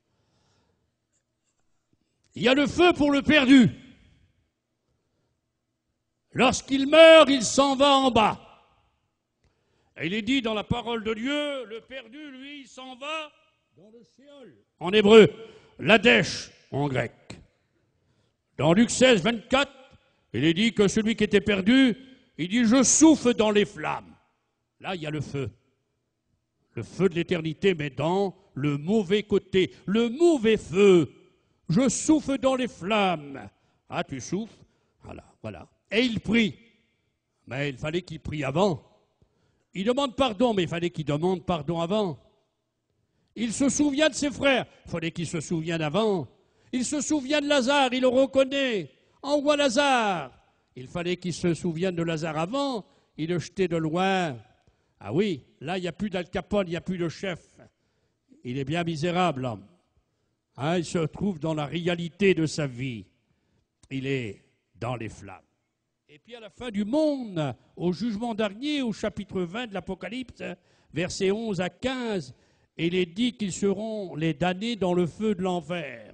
Il y a le feu pour le perdu. Lorsqu'il meurt, il s'en va en bas. Et il est dit dans la parole de Dieu, le perdu, lui, il s'en va dans le Sheol. En hébreu, l'Hadesh en grec. Dans Luc seize, vingt-quatre, il est dit que celui qui était perdu, il dit, je souffle dans les flammes. Là, il y a le feu. Le feu de l'éternité, mais dans le mauvais côté. Le mauvais feu. Je souffle dans les flammes. Ah, tu souffles? Voilà, voilà. Et il prie. Mais il fallait qu'il prie avant. Il demande pardon, mais il fallait qu'il demande pardon avant. Il se souvient de ses frères. Il fallait qu'il se souvienne avant. Il se souvient de Lazare, il le reconnaît. Envoie Lazare. Il fallait qu'il se souvienne de Lazare avant. Il le jetait de loin. Ah oui, là, il n'y a plus d'Al Capone, il n'y a plus de chef. Il est bien misérable, l'homme. Hein, il se trouve dans la réalité de sa vie. Il est dans les flammes. Et puis à la fin du monde, au jugement dernier, au chapitre vingt de l'Apocalypse, versets onze à quinze, il est dit qu'ils seront les damnés dans le feu de l'enfer.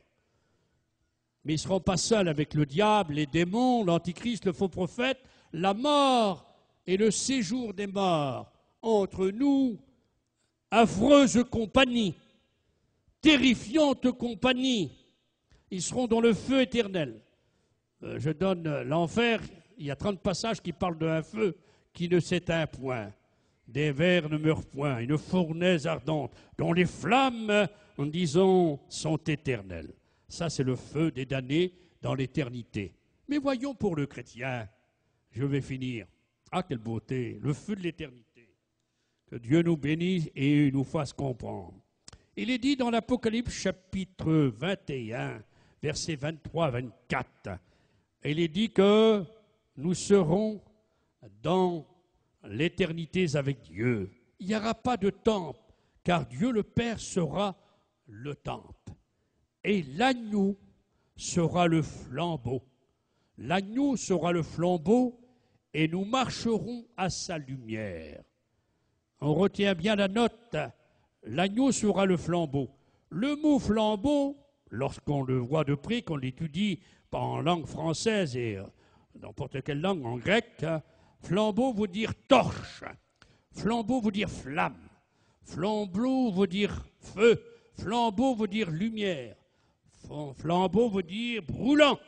Mais ils ne seront pas seuls avec le diable, les démons, l'antichrist, le faux prophète, la mort et le séjour des morts. Entre nous, affreuse compagnie, terrifiante compagnie. Ils seront dans le feu éternel. Euh, je donne l'enfer. Il y a trente passages qui parlent d'un feu qui ne s'éteint point. Des vers ne meurent point. Une fournaise ardente dont les flammes, en disant, sont éternelles. Ça, c'est le feu des damnés dans l'éternité. Mais voyons pour le chrétien, je vais finir. Ah, quelle beauté, le feu de l'éternité. Que Dieu nous bénisse et nous fasse comprendre. Il est dit dans l'Apocalypse chapitre vingt et un, versets vingt-trois à vingt-quatre, il est dit que nous serons dans l'éternité avec Dieu. Il n'y aura pas de temple, car Dieu le Père sera le temple. Et l'agneau sera le flambeau. L'agneau sera le flambeau et nous marcherons à sa lumière. On retient bien la note, l'agneau sera le flambeau. Le mot flambeau, lorsqu'on le voit de près, qu'on l'étudie en langue française et n'importe quelle langue, en grec, flambeau veut dire torche, flambeau veut dire flamme, flambeau veut dire feu, flambeau veut dire lumière, flambeau veut dire brûlant,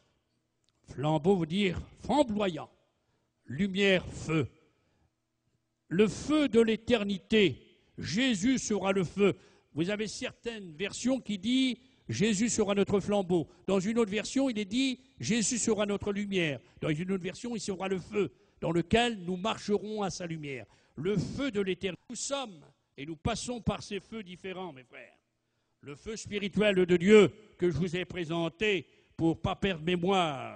flambeau veut dire flamboyant, lumière, feu. Le feu de l'éternité, Jésus sera le feu. Vous avez certaines versions qui disent Jésus sera notre flambeau. Dans une autre version, il est dit Jésus sera notre lumière. Dans une autre version, il sera le feu dans lequel nous marcherons à sa lumière. Le feu de l'éternité. Nous sommes et nous passons par ces feux différents, mes frères. Le feu spirituel de Dieu que je vous ai présenté pour ne pas perdre mémoire.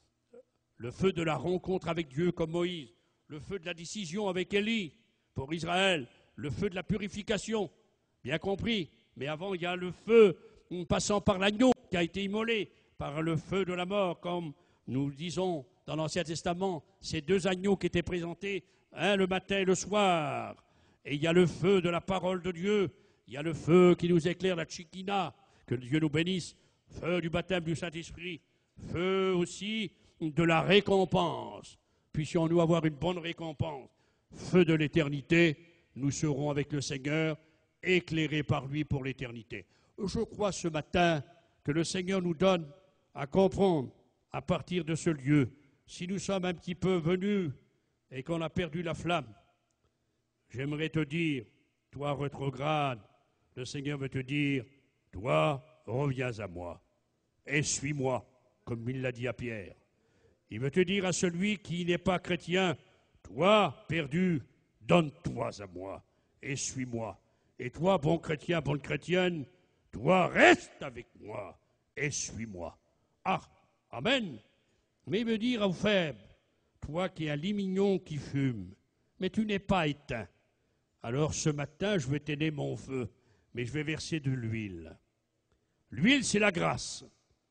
Le feu de la rencontre avec Dieu comme Moïse, le feu de la décision avec Élie pour Israël, le feu de la purification, bien compris. Mais avant, il y a le feu passant par l'agneau qui a été immolé, par le feu de la mort, comme nous disons dans l'Ancien Testament, ces deux agneaux qui étaient présentés hein, le matin et le soir. Et il y a le feu de la parole de Dieu, il y a le feu qui nous éclaire, la Tchikina, que Dieu nous bénisse, feu du baptême du Saint-Esprit, feu aussi de la récompense. Puissions-nous avoir une bonne récompense. Feu de l'éternité, nous serons avec le Seigneur, éclairés par lui pour l'éternité. Je crois ce matin que le Seigneur nous donne à comprendre à partir de ce lieu, si nous sommes un petit peu venus et qu'on a perdu la flamme, j'aimerais te dire, toi rétrograde, le Seigneur veut te dire, toi reviens à moi et suis-moi, comme il l'a dit à Pierre. Il veut te dire à celui qui n'est pas chrétien, toi perdu, donne-toi à moi et suis-moi. Et toi, bon chrétien, bonne chrétienne, toi reste avec moi et suis-moi. Ah, amen. Mais il veut dire aux faibles, toi qui es un limignon qui fume, mais tu n'es pas éteint. Alors ce matin, je vais t'aider mon feu, mais je vais verser de l'huile. L'huile, c'est la grâce.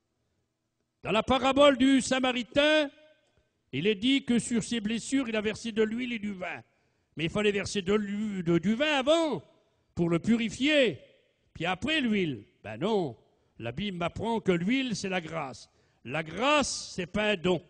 Dans la parabole du Samaritain, il est dit que sur ses blessures, il a versé de l'huile et du vin. Mais il fallait verser de l'huile, de, du vin avant, pour le purifier. Puis après l'huile. Ben non, la Bible m'apprend que l'huile, c'est la grâce. La grâce, c'est pas un don.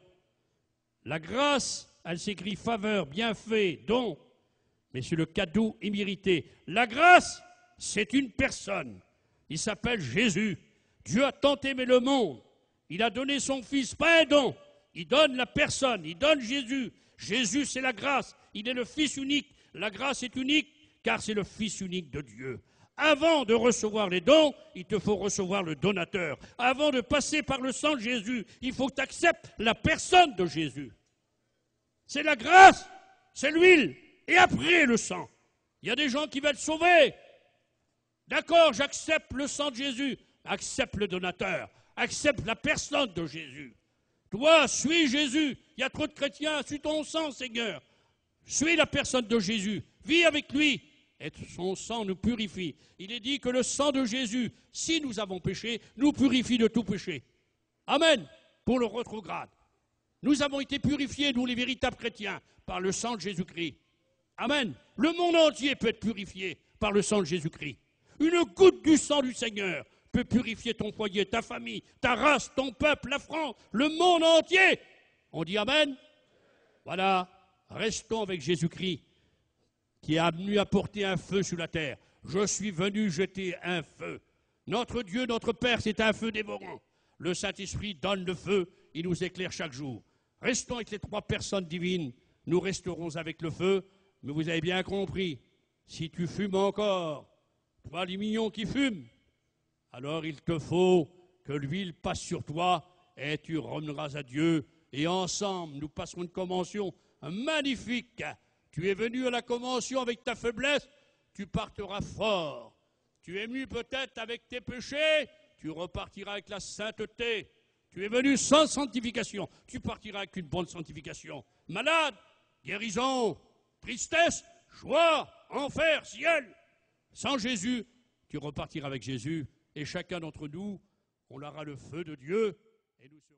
La grâce, elle s'écrit faveur, bienfait, don. Mais c'est le cadeau immérité. La grâce, c'est une personne. Il s'appelle Jésus. Dieu a tant aimé le monde. Il a donné son Fils, pas un don. Il donne la personne, il donne Jésus. Jésus, c'est la grâce. Il est le Fils unique. La grâce est unique, car c'est le Fils unique de Dieu. Avant de recevoir les dons, il te faut recevoir le donateur. Avant de passer par le sang de Jésus, il faut que tu acceptes la personne de Jésus. C'est la grâce, c'est l'huile, et après le sang. Il y a des gens qui veulent être sauvés. D'accord, j'accepte le sang de Jésus. Accepte le donateur. Accepte la personne de Jésus. Toi, suis Jésus. Il y a trop de chrétiens. Suis ton sang, Seigneur. Suis la personne de Jésus. Vis avec lui. Et son sang nous purifie. Il est dit que le sang de Jésus, si nous avons péché, nous purifie de tout péché. Amen. Pour le rétrograde. Nous avons été purifiés, nous les véritables chrétiens, par le sang de Jésus-Christ. Amen. Le monde entier peut être purifié par le sang de Jésus-Christ. Une goutte du sang du Seigneur peut purifier ton foyer, ta famille, ta race, ton peuple, la France, le monde entier. On dit Amen. Voilà. Restons avec Jésus-Christ, qui est venu apporter un feu sur la terre. Je suis venu jeter un feu. Notre Dieu, notre Père, c'est un feu dévorant. Le Saint-Esprit donne le feu, il nous éclaire chaque jour. Restons avec les trois personnes divines, nous resterons avec le feu, mais vous avez bien compris, si tu fumes encore, toi les mignons qui fument, alors il te faut que l'huile passe sur toi et tu rendras à Dieu. Et ensemble, nous passerons une convention magnifique. Tu es venu à la convention avec ta faiblesse, tu partiras fort. Tu es venu peut-être avec tes péchés, tu repartiras avec la sainteté. Tu es venu sans sanctification, tu partiras avec une bonne sanctification. Malade, guérison, tristesse, joie, enfer, ciel. Sans Jésus, tu repartiras avec Jésus. Et chacun d'entre nous, on aura le feu de Dieu. Et nous serons